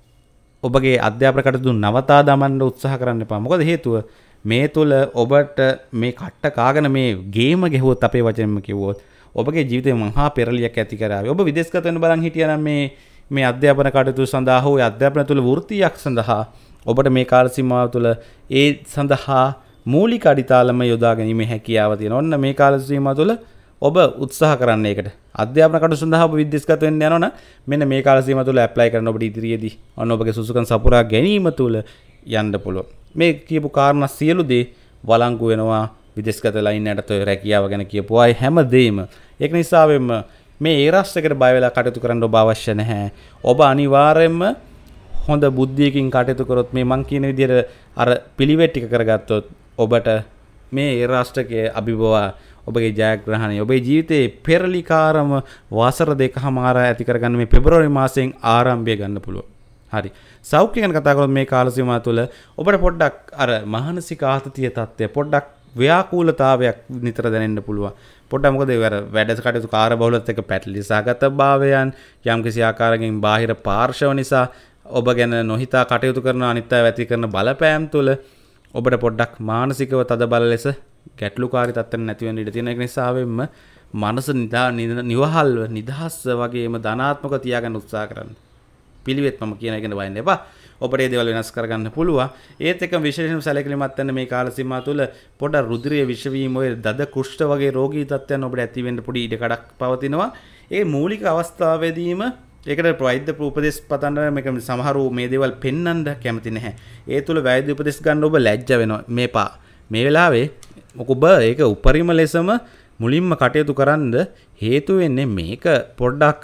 ඔබගේ අධ්‍යාපන කටයුතු නවතා දමන්න උත්සාහ කරන්න එපා. මොකද හේතුව මේ තුළ ඔබට මේ කට්ට කාගෙන මේ ගේම ගෙහුවොත් අපේ වචනෙන්ම කිව්වොත් ඔබගේ ජීවිතේ මහා පෙරලියක් ඇති කරાવી. ඔබ විදේශගත වෙන්න බලන් හිටියනම්
මේ අධ්‍යාපන කටයුතු සඳහා හෝ අධ්‍යාපන තුළ වෘත්තියක් සඳහා ඔබට මේ කාල සීමාව තුළ ඒ සඳහා මූලික අඩිතාලම යොදා ගැනීමේ හැකියාව තියෙනවා. ඔන්න මේ කාල සීමාව තුළ ඔබ උත්සාහ කරන්න ඒකට. අධ්‍යාපන කටයුතු සඳහා ඔබ විද්‍යාස්ගත වෙන්න යනවනම් මෙන්න මේ කාල සීමාව තුළ ඇප්ලයි කරන්න ඔබට ඉදිරියේදී ඔන්න ඔබගේ සුසුකම් සපුරා ගැනීම තුළ යන්න පුළුවන්. මේ කියපු කාරණා සියලු දේ වළංගු වෙනවා විදේශගත ලයින්නට තොය රැකියාව ගැන කියපු අය හැමදේම. ඒක නිසා මේ ඒ රාෂ්ට්‍රයකට බය වෙලා කටයුතු කරන්න ඔබ අවශ්‍ය නැහැ. ඔබ අනිවාර්යයෙන්ම හොඳ බුද්ධියකින් කටයුතු කරොත් මේ මං කියන විදිහට අර පිළිවෙත් ටික කරගත්තොත් ඔබට මේ ඒ රාෂ්ට්‍රකයේ අභිභව ඔබගේ ජයග්‍රහණය ඔබේ ජීවිතයේ පෙරලිකාරම වසර දෙකමාර ඇති කරගන්න මේ පෙබරවාරි මාසයෙන් ආරම්භය ගන්න පුළුවන්. හරි. සෞඛ්‍ය ගැන කතා කරොත් මේ කාල සීමාව තුළ ඔබට පොඩ්ඩක් අර මානසික ආතතිය තත්ත්වය පොඩ්ඩක් ව්‍යාකූලතාවයක් නිතර දැනෙන්න පුළුවන්. පොඩ්ඩක් මොකද වැඩ කටයුතු කාර්යබහුලත් එක්ක පැටලී සහගත භාවයන් යම්කිසි ආකාරයකින් බාහිර පාර්ශව නිසා ඔබ ගැන නොහිතා කටයුතු කරන අනිත් අය ඇති කරන බලපෑම් තුළ ඔබට පොඩ්ඩක් මානසිකව තද බල ලෙස ගැටලුකාරී තත්ත්වයක් නැති වෙන්න ඉඩ තියෙන. ඒක නිසා මනස නිවහල්ව නිදහස් වගේම ධනාත්මක තියාගන්න උත්සාහ කරන්න. පිළිවෙත් මම කියන එකෙන් වයින් එපා. ඔබට මේ දේවල් වෙනස් කරගන්න පුළුවන්. ඒත් එක්කම විශේෂයෙන්ම සැලකිලිමත් වෙන්න මේ කාල සීමාව තුළ පොඩ රුධිරයේ විෂ වීම ඔය දද කුෂ්ඨ වගේ රෝගී තත්ත්වයන් ඔබට ඇති වෙන්න පොඩි ඉඩ කඩක් පවතිනවා. ඒ මූලික අවස්ථාවේදීම ඒකට වෛද්‍ය උපදෙස් පතන්න මේක සමහරව මේ දේවල් පෙන්වන්න කැමති නැහැ. ඒ තුළ වෛද්‍ය උපදෙස් ගන්න ඔබ ලැජ්ජ වෙනවා. මේ වෙලාවේ ඔබ ඒක උපරිම ලෙසම මුලින්ම කටයුතු කරන්න හේතු වෙන්නේ මේක පොඩ්ඩක්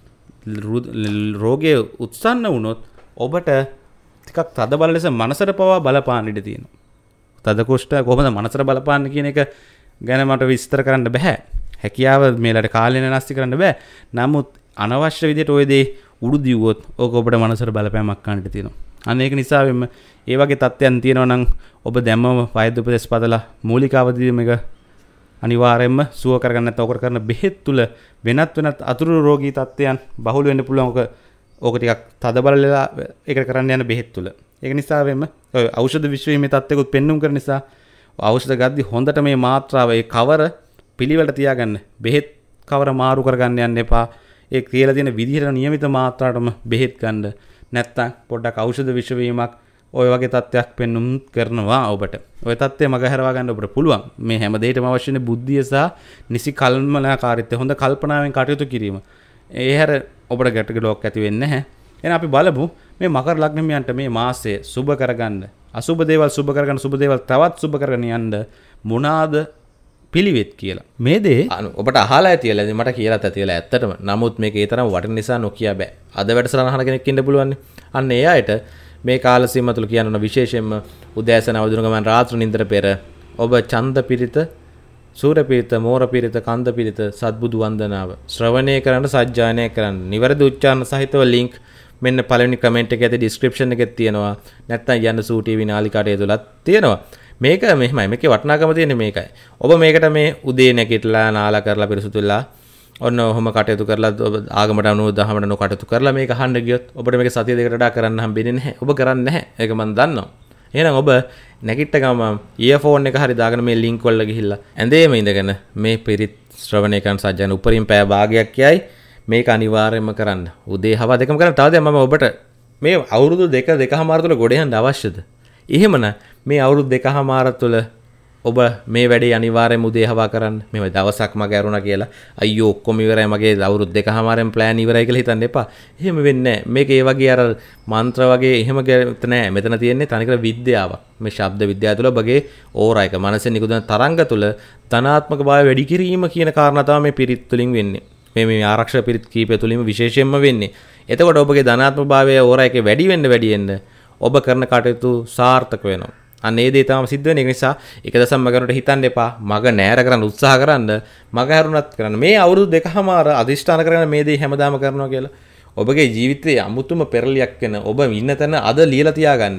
රෝගයේ උත්සන්න වුණොත් ඔබට ටිකක් තද බල ලෙස මනසට පවා බලපාන්න ඉඩ තියෙනවා. තද කුෂ්ඨ කොහොමද මනසට බලපාන්න කියන එක ගැන මට විස්තර කරන්න බෑ. හැකියාව මේලට කාලෙන නැස්ති කරන්න බෑ. නමුත් අනවශ්‍ය විදිහට ඔය දේ උඩු දිව්වොත් ඕක ඔබට මනසට බලපෑමක් ගන්නට තියෙනවා. අන්න ඒක නිසා ඒ වගේ තත්ත්වයන් තියෙනවා නම් ඔබ දැම්මම වෛද්‍ය උපදෙස් පදලා මූලික අවදීම එක අනිවාර්යයෙන්ම සුව කරගන්න නැත්නම් ඔකට කරන බෙහෙත් තුල වෙනත් අතුරු රෝගී තත්ත්වයන් බහුල වෙන්න පුළුවන්. ඕක ටිකක් තද බලලා ඒකට කරන්න යන බෙහෙත් තුල. ඒක නිසා ඔය ඖෂධ විශ්වයේ තත්ත්වයකුත් පෙන්눔 කරන නිසා ඖෂධ ගද්දි හොඳට මේ මාත්‍රාව ඒ කවර පිළිවෙලට තියාගන්න. බෙහෙත් කවර මාරු කරගන්න යන්න එපා. ඒ කියලා තියෙන විදිහට නියමිත මාත්‍රාවටම බෙහෙත් ගන්න. නැත්තම් පොඩ්ඩක් ඖෂධ විශ්වීමක් ඔය වගේ තත්ත්වයක් පෙන්눔 කරනවා ඔබට. ඔය තත්ත්වය මගහැරවා ගන්න ඔබට පුළුවන්. මේ හැම දෙයකටම අවශ්‍ය වෙන බුද්ධිය සහ නිසි කල්පනාකාරීත්වය, හොඳ කල්පනාවෙන් කටයුතු කිරීම. ඒ හැර ඔබට ගැටගලක් ඇති වෙන්නේ නැහැ. එහෙනම් අපි බලමු මේ මකර ලග්නමියන්ට මේ මාසය සුබ කරගන්න, අසුබ දේවල් සුබ කරගන්න, සුබ දේවල් තවත් සුබ කරගෙන යන්න මොනවාද පිළිවෙත් කියලා. මේ දේ
ඔබට අහලා ඇතියලා මට කියලාත් ඇතියලා ඇත්තටම. නමුත් මේක ඒ තරම් වටින නිසා නොකිය බෑ. අද වැඩසටහන අහන කෙනෙක් ඉන්න පුළුවන්. අන්න ඒ අයට මේ කාල සීමාව තුළ කියන්න විශේෂයෙන්ම උදෑසන අවදින ගමන් රාත්‍රී නින්දර පෙර ඔබ ඡන්ද පිරිත, සූර පිරිත, මෝර පිරිත, කන්ද පිරිත, සත්බුදු වන්දනාව ශ්‍රවණය කරන්න, සජ්ජායනය කරන්න. නිවැරදි උච්චාරණ සහිතව link මෙන්න පළවෙනි කමෙන්ට් එකේ ඇති description එකේ තියෙනවා. නැත්නම් යන්න සූ TV නාලිකාවේ තුලත් තියෙනවා. මේක මෙහෙමයි. මේකේ වටිනාකම තියෙන්නේ මේකයි. ඔබ මේකට මේ උදේ නැගිටලා නාලා කරලා පිරිසුදු වෙලා ඔන්න ඔහොම කටයුතු කරලා ආගමට අනුව දහමට අනුව කටයුතු කරලා මේක අහන්න ගියොත් ඔබට මේක සතිය දෙකකට වඩා කරන්න හම්බෙන්නේ නැහැ. ඔබ කරන්නේ නැහැ. ඒක මම දන්නවා. එහෙනම් ඔබ නැගිට ගමන් ඉයර්ෆෝන් එක හරි දාගෙන මේ ලින්ක් වල ගිහිල්ලා ඇඳේම ඉඳගෙන මේ පිරිත් ශ්‍රවණය කරන සජ්ජන උපරිම පැය භාගයක් කියයි මේක අනිවාර්යයෙන්ම කරන්න. උදේ හව දෙකම කරන්න. තව දැන් මම ඔබට මේ අවුරුදු දෙකමාර තුළ ගොඩ යන්න අවශ්‍යද? එහෙමනම් මේ අවුරුදු දෙකමාර තුළ ඔබ මේ වැඩේ අනිවාර්යයෙන්ම උදේ හවා කරන්න. මේ දවසක් මගේ අරුණා කියලා අයියෝ ඔක්කොම ඉවරයි මගේ අවුරුදු දෙකමාරෙන් ප්ලෑන් ඉවරයි කියලා හිතන්න එපා. එහෙම වෙන්නේ නැහැ. මේක ඒ වගේ අර මන්ත්‍ර වගේ එහෙම නෑ. මෙතන තියෙන්නේ තනිකර විද්‍යාවක්. මේ ශබ්ද විද්‍යාව තුළ ඔබගේ ඕරා එක මනසේ නිකුත් තරංග තුළ ධනාත්මක භාවය වැඩි කිරීම කියන කාරණා තමයි මේ පිරිත් තුලින් වෙන්නේ. මේ ආරක්ෂක පිරිත් කීපය තුලින්ම විශේෂයෙන්ම වෙන්නේ. එතකොට ඔබගේ ධනාත්මක භාවය ඕරා එකේ වැඩි වෙන්න ඔබ කරන කටයුතු සාර්ථක වෙනවා. අන්න ඒ දේ තමයි සිද්ධ වෙන්නේ. ඒ නිසා එක දසම් මගනට හිතන්න එපා. මග නෑර කරන්න උත්සාහ කරන්න, මග හැරුණත් කරන්න. මේ අවුරුදු දෙකමාර අදිෂ්ඨාන කරගෙන මේ දේ හැමදාම කරනවා කියලා. ඔබගේ ජීවිතයේ අමුතුම පෙරලියක් වෙන ඔබ ඉන්න තැන අද ලියලා තියාගන්න.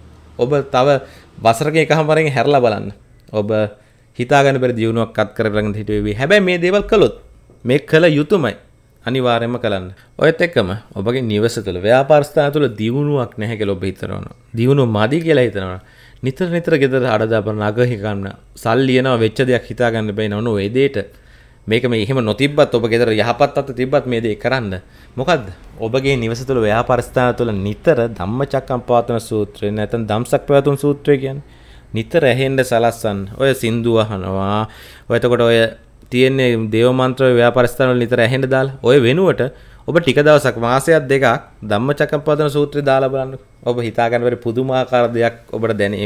ඔබ තව වසරක එකමාරෙන් හැරලා බලන්න. ඔබ හිතාගන්න බැරි දියුණුවක් අත් කරගෙන හිටුවේ. හැබැයි මේ දේවල් කළොත් මේ කළ යුතුයමයි. අනිවාර්යයෙන්ම කරන්න. ඔයත් එක්කම ඔබගේ නිවස තුළ ව්‍යාපාර ස්ථාන තුළ දියුණුවක් නැහැ කියලා ඔබ හිතනවා. දියුණුව මදි කියලා හිතනවා. නිතර ගෙදර අඩදාපන නග හිකන්න සල්ලි එනවා වෙච්ච දෙයක් හිතා ගන්න බෑ නෝ ඒ දෙයට මේක මේ එහෙම නොතිබ්බත් ඔබ ගෙදර යහපත් අත තිබ්බත් මේ දේ කරන්න. මොකද්ද? ඔබගේ නිවස තුළ ව්‍යාපාර ස්ථාන තුළ නිතර ධම්මචක්කම්පවත්තන සූත්‍රය නැත්නම් ධම්සක් පැවතුම් සූත්‍රය කියන්නේ නිතර ඇහෙන්න සලස්සන්න. ඔය සින්දු අහනවා. ඔය එතකොට ඔය තියෙන්නේ දේව මන්ත්‍ර ව්‍යාපාර ස්ථාන වල නිතර ඇහෙන්න දාලා. ඔය වෙනුවට ඔබ ටික දවසක් මාසයක් දෙකක් ධම්මචක්කම්පවත්තන සූත්‍රය දාලා බලන්න. ඔබ හිතා ගන්න බැරි පුදුමාකාර දෙයක් ඔබට දැනේ.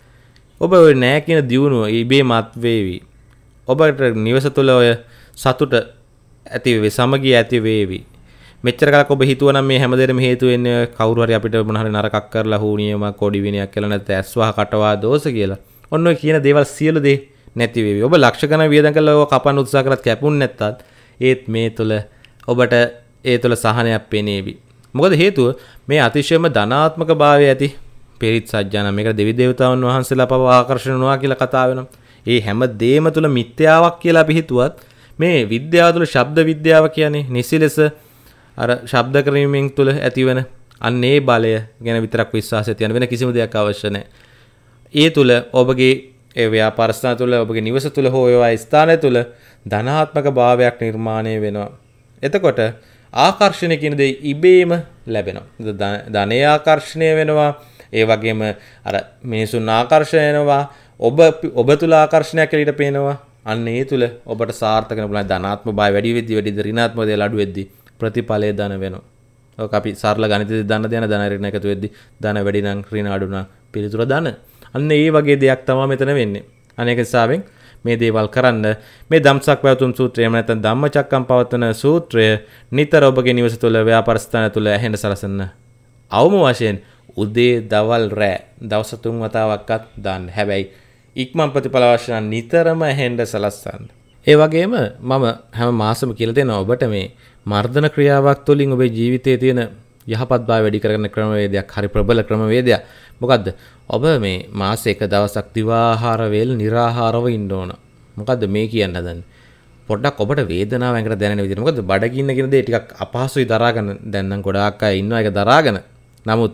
ඔබ ඔය නෑ කියන දියුණුව ඉබේ මත් වේවි. ඔබට නිවස තුළ ඔය සතුට ඇති වේවි, සමගිය ඇති වේවි. මෙච්චර කලක් ඔබ හිතුවනම් මේ හැමදේටම හේතු වෙන්නේ කවුරු හරි අපිට මොන හරි නරකක් කරලා හුනියමක් කොඩි විනයක් කියලා නැත්නම් ඇස්වහ කටවා දෝෂ කියලා. ඔන්න ඔය කියන දේවල් සියලු දේ නැති වේවි. ඔබ ලක්ෂ ගණන් වියදම් කරලා ඔය කපන්න උත්සාහ කරත් කැපුන්නේ නැත්තත් ඒත් මේ තුළ ඔබට ඒ තුළ සහනයක් පෙනේවි. මොකද හේතුව මේ අතිශයම ධනාත්මක භාවය ඇති පිරිත් සජ්ජාන මේක දෙවි දේවතාවුන් වහන්සේලා පව ආකර්ෂණ වෙනවා කියලා කතා වෙනවා. ඒ හැම දෙයක්ම තුළ මිත්‍යාවක් කියලා අපි හිතුවත් මේ විද්‍යාව තුළ ශබ්ද විද්‍යාව කියන්නේ නිසිලෙස අර ශබ්ද ක්‍රමයෙන් තුළ ඇතිවන අන්න ඒ බලය ගැන විතරක් විශ්වාසය තියන වෙන කිසිම දෙයක් අවශ්‍ය නැහැ. ඒ තුළ ඔබගේ ඒ ව්‍යාපාර ස්ථාන තුළ ඔබගේ නිවස තුළ හෝ ඒ ස්ථානය තුළ ධනාත්මක භාවයක් නිර්මාණය වෙනවා. එතකොට ආකර්ෂණය කියන දේ ඉබේම ලැබෙනවා. ධනය ආකර්ෂණය වෙනවා. ඒ වගේම අර මිනිසුන් ආකර්ෂණය වෙනවා. ඔබ තුල ආකර්ෂණයක් එළියට පේනවා. අන්න ඒ තුල ඔබට සාර්ථක වෙන පුළුවන් ධනාත්මක භාවය වැඩි වෙද්දී වැඩි ඍණාත්මක දේවල් අඩු වෙද්දී ප්‍රතිඵලය ධන වෙනවා. ඔක අපි සරල ගණිතයේ ධන දෙන ධන ඍණ එකතු වෙද්දී ධන වැඩි නම් ඍණ අඩු නම් පිළිතුර ධන. අන්න ඒ වගේ දෙයක් තමයි මෙතන වෙන්නේ. අනේක හිසාවෙන් මේ දේවල් කරන්න මේ ධම්සක් පැවතුම් සූත්‍රය එහෙම නැත්නම් ධම්මචක්කම්පවත්තන සූත්‍රය නිතර ඔබගේ නිවස තුළ ව්‍යාපාර ස්ථාන තුළ ඇහෙන්න සලසන්න. අවම වශයෙන් උදේ දවල් රෑ දවස් 3 වතාවක්වත් දාන්න. හැබැයි ඉක්මන් ප්‍රතිඵල අවශ්‍ය නම් නිතරම ඇහෙන්න සලස්සන්න. ඒ වගේම මම හැම මාසෙම කියලා දෙනවා ඔබට මේ මර්ධන ක්‍රියාවක් තුළින් ඔබේ ජීවිතයේ තියෙන යහපත් භාවය වැඩි කරගන්න ක්‍රමවේදයක් හරි ප්‍රබල ක්‍රමවේදයක්. මොකද්ද? ඔබ මේ මාසෙක දවසක් දිවාහාර වේල निराහාරව ඉන්න ඕන. මොකද්ද මේ කියන්න හදන්නේ? පොඩ්ඩක් ඔබට වේදනාව ඇඟට දැනෙන විදිහට. මොකද බඩගින්න කියන දේ ටිකක් අපහසුයි දරාගන්න. දැන් නම් ගොඩාක් අය ඉන්නවා ඒක දරාගෙන. නමුත්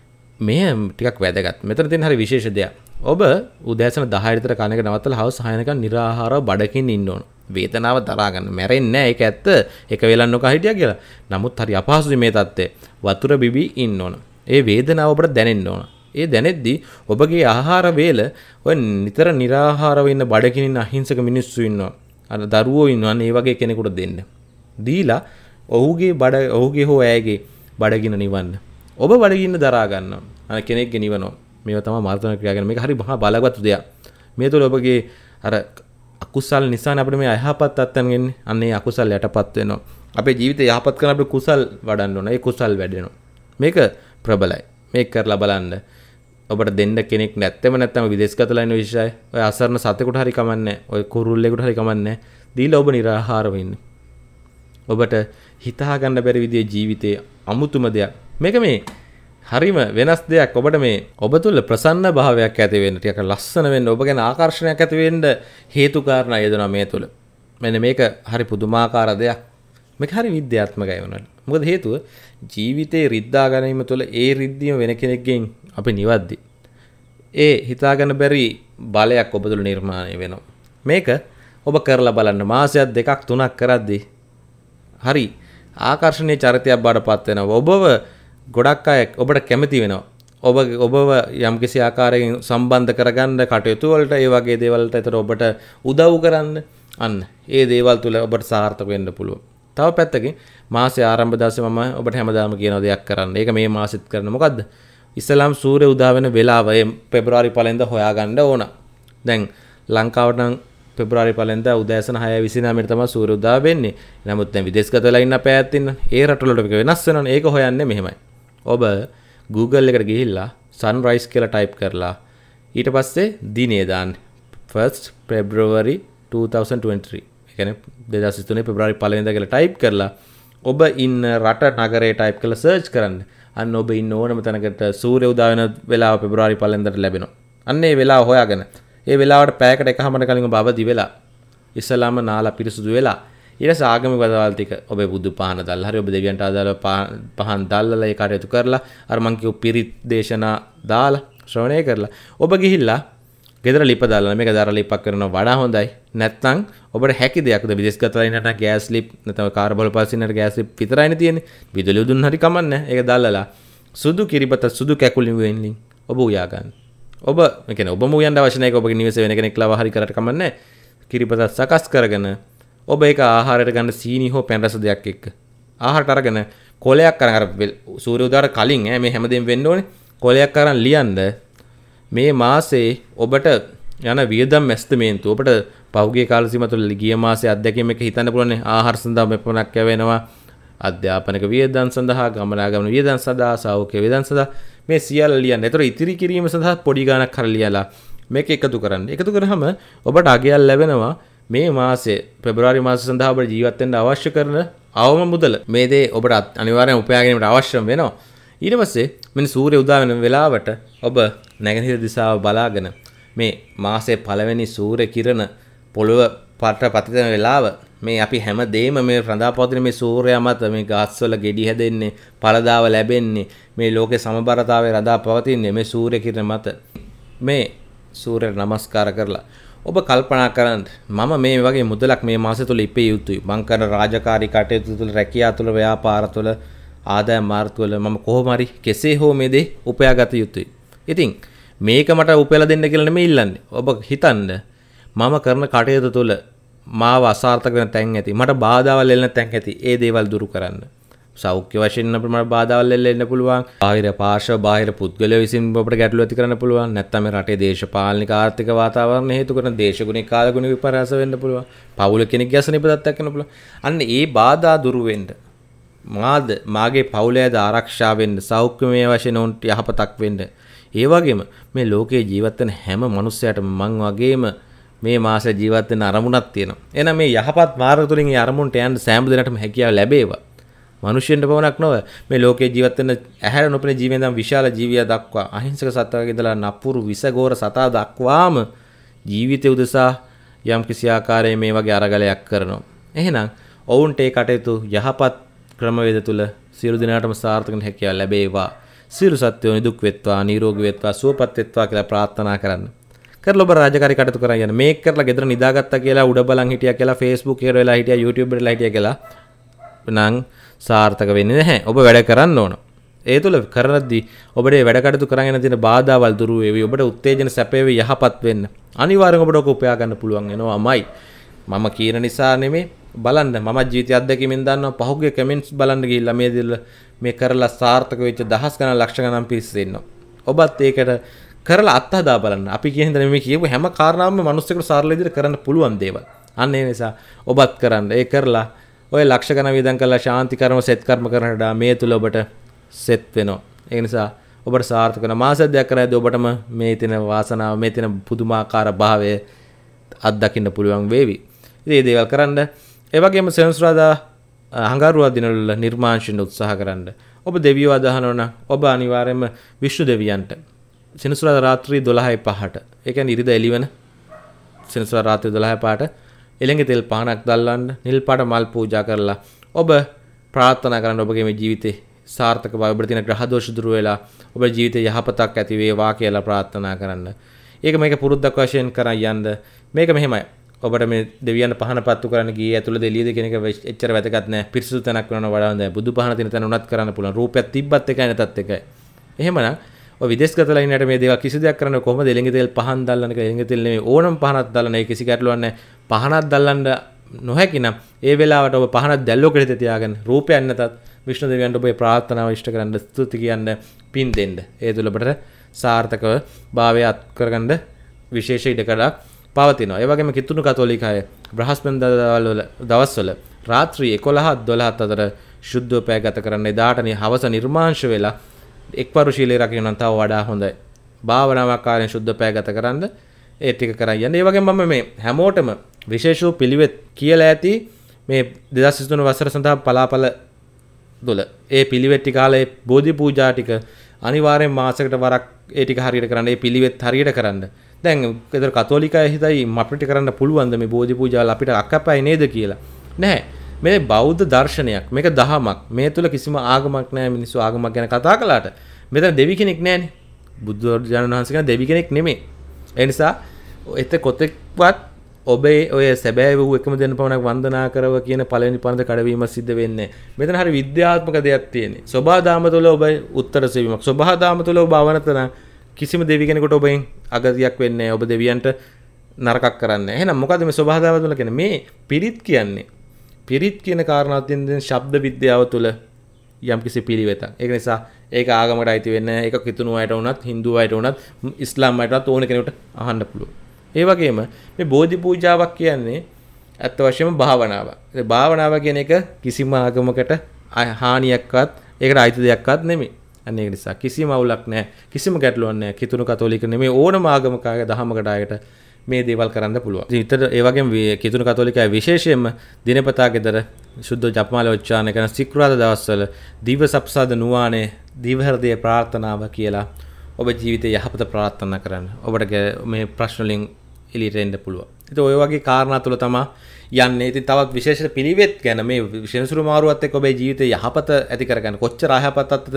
මේ ටිකක් වැදගත්. මෙතන තියෙන හරි විශේෂ දෙයක්. ඔබ උදෑසන 10 විතර කන එක නවත්තලා හවස 6 වෙනකන් निराහාරව බඩකින් ඉන්න ඕන. වේදනාව දරා ගන්න. මැරෙන්නේ නැහැ. ඒක ඇත්ත. එක වෙලක් නොකා හිටියා කියලා. නමුත් හරි අපහසුයි මේ தත්ත්වය. වතුර බිබි ඉන්න ඕන. ඒ වේදනාව ඔබට දැනෙන්න ඕන. ඒ දැනෙද්දී ඔබගේ ආහාර වේල ඔය නිතර निराහාරව ඉන්න බඩකින් ඉන්න අහිංසක මිනිස්සු ඉන්නවා. අර දරුවෝ ඉන්නවා. ඒ වගේ කෙනෙකුට දෙන්න. දීලා ඔහුගේ හෝ ඇයගේ බඩගින්න නිවන්න. ඔබ බඩගින්න දරා ගන්නවා. අර කෙනෙක්ගේ නිවනවා. මේව තමයි මාර්ථන ක්‍රියා කරන. මේක හරි මහා බලවත් දෙයක්. මේ තුළ ඔබගේ අර අකුසල් නිසානේ අපිට මේ අයහපත් තත්ත්වයන් එන්නේ. අන්න ඒ අකුසල් යටපත් වෙනවා. අපේ ජීවිතය යහපත් කරන අපිට කුසල් වඩන්න ඕන. ඒ කුසල් වැඩෙනවා. මේක ප්‍රබලයි. මේක කරලා බලන්න. ඔබට දෙන්න කෙනෙක් නැත්නම් විදේශගතලා ඉන්න විශ්යයි. ඔය අසරණ සතෙකුට හරි කමන්නේ. ඔය කුරුල්ලෙකුට හරි කමන්නේ. දීලා ඔබ निराහාරව ඉන්න. ඔබට හිතා ගන්න බැරි විදිහේ ජීවිතයේ අමුතුම දෙයක්. මේක මේ හරිම වෙනස් දෙයක්. ඔබට මේ ඔබ තුළ ප්‍රසන්න භාවයක් ඇති වෙන්න, ටිකක් ලස්සන වෙන්න, ඔබ ගැන ආකර්ෂණයක් ඇති වෙන්න හේතු කාරණා යෙදෙනවා මේ තුළ. මෙන්න මේක හරි පුදුමාකාර දෙයක්. මේක හරි විද්‍යාත්මකයි වුණාට. මොකද හේතුව ජීවිතේ රිද්දා ගැනීම තුළ ඒ රිද්දීම වෙන කෙනෙක්ගෙන් අපි නිවද්දි. ඒ හිතා ගන්න බැරි බලයක් ඔබ තුළ නිර්මාණය වෙනවා. මේක ඔබ කරලා බලන්න. මාසයක් 2ක් 3ක් කරද්දී හරි ආකර්ෂණීය චරිතයක් බාටපත් වෙනවා. ඔබව ගොඩක් අය ඔබට කැමති වෙනවා. ඔබව යම්කිසි ආකාරයකින් සම්බන්ධ කරගන්න කටයුතු වලට ඒ වගේ දේවල් වලට ඒතර ඔබට උදව් කරන්න අන්න ඒ දේවල් තුල ඔබට සාර්ථක වෙන්න පුළුවන්. තව පැත්තකින් මාසයේ ආරම්භ දවසේ මම ඔබට හැමදාම කියන දෙයක් කරන්න. ඒක මේ මාසෙත් කරන මොකද්ද? ඉස්ලාම් සූර්ය උදා වෙන වෙලාව පෙබරවාරි 1 වෙනිදා හොයාගන්න ඕන. දැන් ලංකාවට නම් පෙබරවාරි 1 වෙනිදා උදෑසන 6:29 තමයි සූර්ය උදා වෙන්නේ. නමුත් දැන් විදේශගතලා ඉන්න අපේ අයත් ඉන්න. ඒ රටවල මේක වෙනස් වෙනවනේ. ඒක හොයන්නේ මෙහෙමයි. ඔබ Google එකට ගිහිල්ලා sunrise කියලා type කරලා ඊට පස්සේ දිනේ දාන්න 1st February 2023. ඒ කියන්නේ 2023 පෙබරවාරි 1 වෙනිදා කියලා type කරලා ඔබ ඉන්න රට නගරය type කරලා search කරන්න. අන්න ඔබ ඉන්න ඕනම තැනකට සූර්ය උදා වෙන වෙලාව පෙබරවාරි 1 වෙනිදාට ලැබෙනවා. අන්න ඒ වෙලාව හොයාගෙන ඒ වෙලාවට පැයකට එකමාරකට කලින් ඔබ අවදි වෙලා ඉස්ලාම නාලා පිරිසුදු වෙලා ඊට ආගමික වදවල් ටික ඔබේ බුදු පහන දැල්ලා හරි ඔබ දෙවියන්ට අදාළ පහන් දැල්ලලා ඒ කටයුතු කරලා අර මං කියු පිරිත් දේශනා දාලා ශ්‍රවණය කරලා ඔබ ගිහිල්ලා ගෙදර ලිප දාලා මේක දර ලිපක් කරනවා වඩා හොඳයි. නැත්නම් ඔබට හැකි දෙයක්ද විදේශගත වෙන්නට ගෑස් ලිප් නැත්නම් කාර් බලපාසිනට ගෑස් ලිප් විතරයිනේ තියෙන්නේ. විදුලිය දුන්න හරි කමන්නේ. ඒක දැල්ලලා සුදු කිරිබත සුදු කැකුලි වෙන්නේ ඔබ උයා ගන්න. ඔබ කියන්නේ ඔබම උයන්න අවශ්‍ය නැහැ. ඔබගේ නිවසේ වෙන කෙනෙක් ලව හරි කරට කමන්නේ. කිරිබත සකස් කරගෙන ඔබ ඒක ආහාරයට ගන්න සීනි හෝ පැන් රස දෙයක් එක්ක ආහාරට අරගෙන කොලයක් අරන් අර සූර්ය උදයට කලින් මේ හැමදේම වෙන්න ඕනේ. කොලයක් අරන් ලියන්න මේ මාසේ ඔබට යන වියදම් මැස්තමේන්තු ඔබට පහුගිය කාල සීමාව තුළ ගිය මාසේ අධ්‍යක්ෂකෙම එක හිතන්න පුළුවන් ආහාර සඳහා මෙපමණක් යවෙනවා අධ්‍යාපනික වියදම් සඳහා ගමනාගමන වියදම් සඳහා සෞඛ්‍ය වියදම් සඳහා මේ සියල්ල ලියන්න. ඒතර ඉතිරි කිරීම සඳහා පොඩි ගාණක් හර ලියලා මේක එකතු කරන්න. එකතු කරාම ඔබට අගයක් ලැබෙනවා මේ මාසේ පෙබරවාරි මාසය සඳහා ඔබට ජීවත් වෙන්න අවශ්‍ය කරන අවම මුදල. මේ දේ ඔබට අනිවාර්යෙන් උපයා ගැනීමට අවශ්‍ය වෙනවා. ඊට පස්සේ මෙන්න සූර්ය උදා වෙන වෙලාවට ඔබ නැගෙනහිර දිශාව බලාගෙන මේ මාසේ පළවෙනි සූර්ය කිරණ පොළව පාට පතිත වෙන වෙලාව මේ අපි හැම දෙයක්ම මේ රඳාපවතින මේ සූර්යයා මත මේ ගස්වල ගෙඩි හැදෙන්නේ පළදාව ලැබෙන්නේ මේ ලෝකේ සමබරතාවය රඳාපවතින්නේ මේ සූර්ය කිරණ මත. මේ සූර්යයට නමස්කාර කරලා ඔබ කල්පනා කරන්න මම මේ වගේ මුදලක් මේ මාසෙ තුල ඉපේ යුතුයි. මං කරන රාජකාරී කටයුතු තුල රැකියාව තුල ව්‍යාපාර තුල ආදායම් මාර්ග තුල මම කොහොම හරි කෙසේ හෝ මේ දේ උපයාගත යුතුයි. ඉතින් මේක මට උපයලා දෙන්න කියලා නෙමෙයි ඉල්ලන්නේ. ඔබ හිතන්න මම කරන කටයුතු තුල මාව අසාර්ථක වෙන තැන් ඇති. මට බාධාවල් එල්ලෙන තැන් ඇති. ඒ දේවල් දුරු කරන්න. සෞඛ්‍ය වශයෙන් අපිට මට බාධාවල් එල්ලෙන්න පුළුවන්. බාහිර පාර්ශ්ව බාහිර පුද්ගලයෝ විසින් අපිට ගැටලු ඇති කරන්න පුළුවන්. නැත්නම් මේ රටේ දේශපාලනික ආර්ථික වාතාවරණ හේතු කරන දේශගුණික කාලගුණ විපර්යාස වෙන්න පුළුවන්. පවුල කෙනෙක් ගැසෙන ඉපදත්තක් වෙන්න පුළුවන්. අන්න ඒ බාධා දුරු වෙන්න මාගේ පවුලේද ආරක්ෂා වෙන්න සෞඛ්‍යමය වශයෙන් උන්ට යහපතක් වෙන්න. ඒ වගේම මේ ලෝකේ ජීවත් වෙන හැම මිනිස්සයාටම මං වගේම මේ මාසෙ ජීවත් වෙන අරමුණක් තියෙනවා. එහෙනම් මේ යහපත් මාර්ග තුලින් ඒ අරමුණට යන්න සෑම දිනකටම හැකියාව ලැබේවා. මිනිස්සුන්ට පවණක් නොව මේ ලෝකේ ජීවත් වෙන ඇහැර නොපෙනෙන ජීවීන් දම් විශාල ජීවියා දක්වා අහිංසක සත්වයක ඉඳලා නපුරු විසගෝර සතා දක්වාම ජීවිතය උදෙසා යම් කිසි ආකාරයේ මේ වගේ අරගලයක් කරනවා. එහෙනම් ඔවුන්ට ඒ කටයුතු යහපත් ක්‍රමවේද තුල සියලු දිනාටම සාර්ථක වෙන හැකියාව ලැබේවා. සියලු සත්වයෝ නිදුක් වෙත්වා, නිරෝගී වෙත්වා, සුවපත් වෙත්වා කියලා ප්‍රාර්ථනා කරන්න. කරලා ඔබ රාජකාරී කටයුතු කරන් යන්න. මේක කරලා ගෙදර නිදාගත්තා කියලා උඩ බලන් හිටියා කියලා Facebook එකට වෙලා හිටියා, YouTube එකට වෙලා හිටියා කියලා නම් සාර්ථක වෙන්නේ නැහැ. ඔබ වැඩ කරන්න ඕන. ඒ තුල කරද්දී ඔබට වැඩ කටයුතු කරන් යන තියෙන බාධාවල් දුරු වේවි. ඔබට උත්තේජන සැපේවි යහපත් වෙන්න. අනිවාර්යෙන් ඔබට ඔක උපයා ගන්න පුළුවන් වෙනවාමයි. මම කියන නිසා නෙමෙයි බලන්න මම ජීවිතය අත්දැකීමෙන් දන්නවා පහුගිය කමෙන්ට්ස් බලන්න ගිහිල්ලා මේ දිල මේ කරලා සාර්ථක වෙච්ච දහස් ගණන් ලක්ෂ ගණන් පිරිස ඉන්නවා. ඔබත් ඒකට කරලා අත්හදා බලන්න. අපි කියන දේ මේ කියපු හැම කාරණාවක්ම මිනිස්සුන්ට සරල විදිහට කරන්න පුළුවන් දේවල්. අන්න ඒ නිසා ඔබත් කරන්න. ඒ කරලා ඔය ලක්ෂ ගණන් වියදම් කරලා ශාන්ති කර්ම සෙත් කර්ම කරනට මේ තුල ඔබට සෙත් වෙනවා. ඒ නිසා ඔබට සාර්ථක වෙන මාස දෙකක් කරද්දී ඔබටම මේ තියෙන වාසනාව මේ තියෙන පුදුමාකාර භාවය අත්දකින්න පුළුවන් වේවි. ඉතින් මේ දේවල් කරන්න ඒ වගේම සෙන්සුරාදා හංගාරුවා දිනවල නිර්මාංශින් උත්සාහ කරන්න. ඔබ දෙවියෝ අදහනවා නම් ඔබ අනිවාර්යයෙන්ම විෂ්ණු දෙවියන්ට සෙනසුරාදා රාත්‍රී 12:05ට ඒ කියන්නේ ඉරිදා එළිවන සෙනසුරාදා රාත්‍රී 12:05ට එළඟ තෙල් පහනක් දැල්වන්න නිල් පාට මල් පූජා කරලා ඔබ ප්‍රාර්ථනා කරන්න ඔබගේ මේ ජීවිතේ සාර්ථක බව ඔබට තියෙන ග්‍රහ දෝෂ දුරු වෙලා ඔබේ ජීවිතේ යහපතක් ඇති වේවා කියලා ප්‍රාර්ථනා කරන්න. ඒක මේක පුරුද්දක් වශයෙන් කරන් යන්න. මේක මෙහෙමයි. ඔබට මේ දෙවියන් පහන පත්තු කරන්න ගියේ ඇතුළේ දෙලියද කියන එක එච්චර වැදගත් නැහැ. පිරිසුදු තැනක් වෙනවා වඩා හොඳයි. බුදු පහන තියෙන තැන උනත් කරන්න පුළුවන්. රූපයක් තිබ්බත් එකයි නැතත් එකයි. එහෙමනම් ඔය විදේශගතලා ඉන්නට මේ දේවල් කිසි දෙයක් කරන්න කොහොමද එළඟ තෙල් පහන් දැල්ලන එක එළඟ තෙල් නෙමෙයි ඕනම පහනක් දැල්ලන ඒ කිසි ගැටලුවක් නැහැ. පහනක් දැල්ලන්න නොහැකි නම් ඒ වෙලාවට ඔබ පහනක් දැල්ලුවකට හිත තියාගෙන රූපයක් නැතත් විෂ්ණු දෙවියන්ට ඔබේ ප්‍රාර්ථනාව ඉෂ්ට කරන්න ස්තුති කියන්න පින් දෙන්න. ඒ තුල ඔබට සාර්ථකව භාවය අත් කරගන්න විශේෂ ඉඩකඩක් පවතිනවා. ඒ වගේම කිතුණු කතෝලික අය බ්‍රහස්පතින්දා දවස්වල රාත්‍රී 11:12 අතර ශුද්ධව පැය ගත කරන්න. එදාට හවස නිර්මාංශ වෙලා එක්වරු ශීලයේ රකින්න තව වඩා හොඳයි. භාවනාවක් කාර්යයෙන් ශුද්ධ පැය ගත කරන්න ඒ ටික කරන් යන්න. ඒ වගේම මම මේ හැමෝටම විශේෂ පිළිවෙත් කියලා ඇති මේ 2023 වසර සඳහා පලාපල දොල ඒ පිළිවෙත් ටික කාලේ බෝධි පූජා ටික අනිවාර්යෙන් මාසයකට වරක් ඒ ටික හරියට කරන්න. ඒ පිළිවෙත් හරියට කරන්න. දැන් ඒතර කතෝලික අය හිතයි අපිට කරන්න පුළුවන්ද මේ බෝධි පූජාවල් අපිට අකපයි නේද කියලා. නැහැ. මේ බෞද්ධ දර්ශනයක්. මේක දහමක්. මේ තුල කිසිම ආගමක් නැහැ. මිනිස්සු ආගමක් ගැන කතා කළාට මෙතන දෙවි කෙනෙක් නැහැනේ. බුදුරජාණන් වහන්සේ කියන දෙවි කෙනෙක් නෙමෙයි. ඒ නිසා එත කොතෙක්වත් ඔබේ ඔය සැබෑ වූ එකම දෙන්න පමණක් වන්දනා කරව කියන පළවෙනි පන්ද කඩවීම සිද්ධ වෙන්නේ. මෙතන හරි විද්‍යාත්මක දෙයක් තියෙන්නේ. සබහාදාම තුළ ඔබ උත්තර සෙවීමක්. සබහාදාම තුළ ඔබ අවනතන කිසිම දෙවි කෙනෙකුට ඔබෙන් අගතියක් වෙන්නේ නැහැ. ඔබ දෙවියන්ට නරකක් කරන්නේ නැහැ. එහෙනම් මොකද මේ සබහාදාම තුළ කියන්නේ? මේ පිරිත් කියන්නේ. පිරිත් කියන කාරණාවත් තියෙන ශබ්ද විද්‍යාව තුළ යම් කිසි පිළිවෙතක්. ඒක නිසා ඒක ආගමකට අයිති වෙන්නේ නැහැ. ඒක කිතුණු අයට වුණත්, හින්දු අයට වුණත්, ඉස්ලාම් අයට වුණත් ඕන කෙනෙකුට අහන්න පුළුවන්. ඒ වගේම මේ බෝධි පූජාවක් කියන්නේ ඇත්ත වශයෙන්ම භාවනාවක්. ඒ භාවනාව කියන එක කිසිම ආගමකට හානියක්වත් ඒකට අයිති දෙයක්වත් නෙමෙයි. අන්න ඒක නිසා කිසිම අවුලක් නැහැ. කිසිම ගැටලුවක් නැහැ. කිතුණු කතෝලික නෙමෙයි ඕනම ආගමකගේ දහමකට අයට මේ දේවල් කරන්න පුළුවන්. ඉතින් ඒ වගේම කිතුණු කතෝලිකය විශේෂයෙන්ම දිනපතා ගෙදර සුද්ධ ජපමාල උච්චාරණය කරන සිකුරාදා දවස්වල දිව සප්සාද නුවානේ දිව හෘදය ප්‍රාර්ථනාව කියලා ඔබ ජීවිතේ යහපත ප්‍රාර්ථනා කරන්න. ඔබට මේ ප්‍රශ්න වලින් එළියට එන්න පුළුවන්. ඉතින් ඔය වගේ කාරණා තුල තමයි යන්නේ. ඉතින් තවත් විශේෂ පිළිවෙත් ගැන මේ විශේෂුරු මාරුවත් එක්ක ඔබේ ජීවිතේ යහපත ඇති කරගන්න. කොච්චර අයහපතත්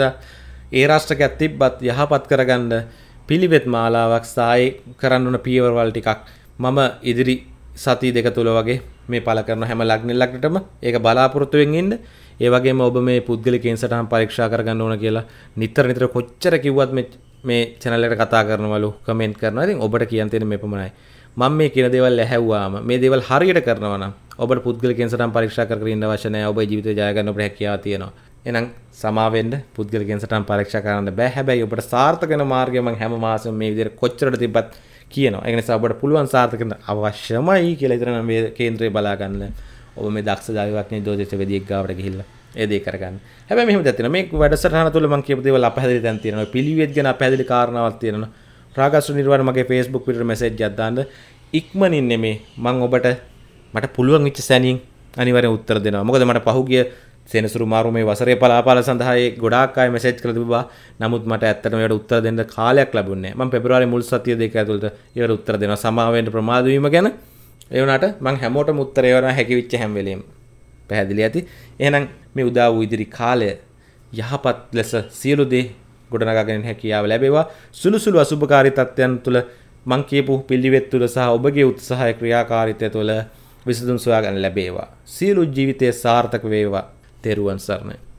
ඒ රාෂ්ට්‍රයක් තිබ්බත් යහපත් කරගන්න පිළිවෙත් මාලාවක් සායි කරන්න ඕන පියවරවල් ටිකක් මම ඉදිරි සති දෙක තුල වගේ මේ පළ කරන හැම ලග්නෙටම ඒක බලාපොරොත්තු වෙමින් ඉන්න. ඒ වගේම ඔබ මේ පුද්ගලිකයෙන් සටහන් පරීක්ෂා කරගන්න ඕන කියලා නිතර කොච්චර කිව්වත් මේ channel එකට කතා කරනවලු කමෙන්ට් කරනවා. ඉතින් ඔබට කියන්න තියෙන මේ පමණයි. මම මේ කියන දේවල් ඇහැව්වාම මේ දේවල් හරියට කරනවා නම් ඔබට පුද්ගලිකයෙන් සටහන් පරීක්ෂා කර ඉන්න අවශ්‍ය නැහැ. ඔබේ ජීවිතය ජය ගන්න ඔබට හැකියාව තියෙනවා. එහෙනම් සමා වෙන්න පුද්ගලිකයෙන් සටහන් පරීක්ෂා කරන්න බෑ. හැබැයි ඔබට සාර්ථක වෙන මාර්ගය මම හැම මාසෙම මේ විදිහට කොච්චරද තිබ්බත් කියනවා. ඒ නිසා ඔබට පුළුවන් සාර්ථක වෙන්න අවශ්‍යමයි කියලා හිතන මේ කේන්ද්‍රය බලා ගන්න. ඔබ මේ දක්ෂ ජාතිවාඥ ජෝතිෂ වේදිකෙක් ගාවට ගිහිල්ලා ඒ දේ කරගන්න. හැබැයි මෙහෙම දෙයක් තියෙනවා. මේ වැඩසටහන තුළ මම කියපු දේවල් අපහැදිලි තැන් තියෙනවා. පිළිවෙත් ගැන අපහැදිලි කාරණාවක් තියෙනවා. රාගා ශ්‍රී නිර්වාණ මගේ Facebook පිටුට මැසේජ් එකක් දාන්න. ඉක්මනින් නෙමේ මම ඔබට මට පුළුවන් වෙච්ච සැනින් අනිවාර්යෙන් උත්තර දෙනවා. මොකද මට පහුගිය සෙනසුරු මාරු මේ වසරේ පලාපාල සඳහා ගොඩාක් අය මැසේජ් කරලා තිබුණා. නමුත් මට ඇත්තටම ඒකට උත්තර දෙන්න කාලයක් ලැබුණේ නැහැ. මම පෙබරවාරි මුල් සතිය දෙක ඇතුළත ඒකට උත්තර දෙනවා. සමා වෙන්න ප්‍රමාද වීම ගැන ඒ වුණාට මම හැමෝටම උත්තර ඒවනවා හැකි වෙච්ච හැම වෙලෙම. පැහැදිලි ඇති. එහෙනම් මේ උදා වූ ඉදිරි කාලය යහපත් ලෙස සියලු දේ ගොඩනගාගෙන හැකියාව ලැබේවා. සුළු සුළු අසුභකාරී තත්ත්වයන් තුළ මං කියපු පිළිවෙත් තුළ සහ ඔබගේ උත්සාහය ක්‍රියාකාරීත්වය තුළ විසඳුම් සොයා ගන්න ලැබේවා. සියලු ජීවිතයේ සාර්ථක වේවා. තෙරුවන් සරණයි.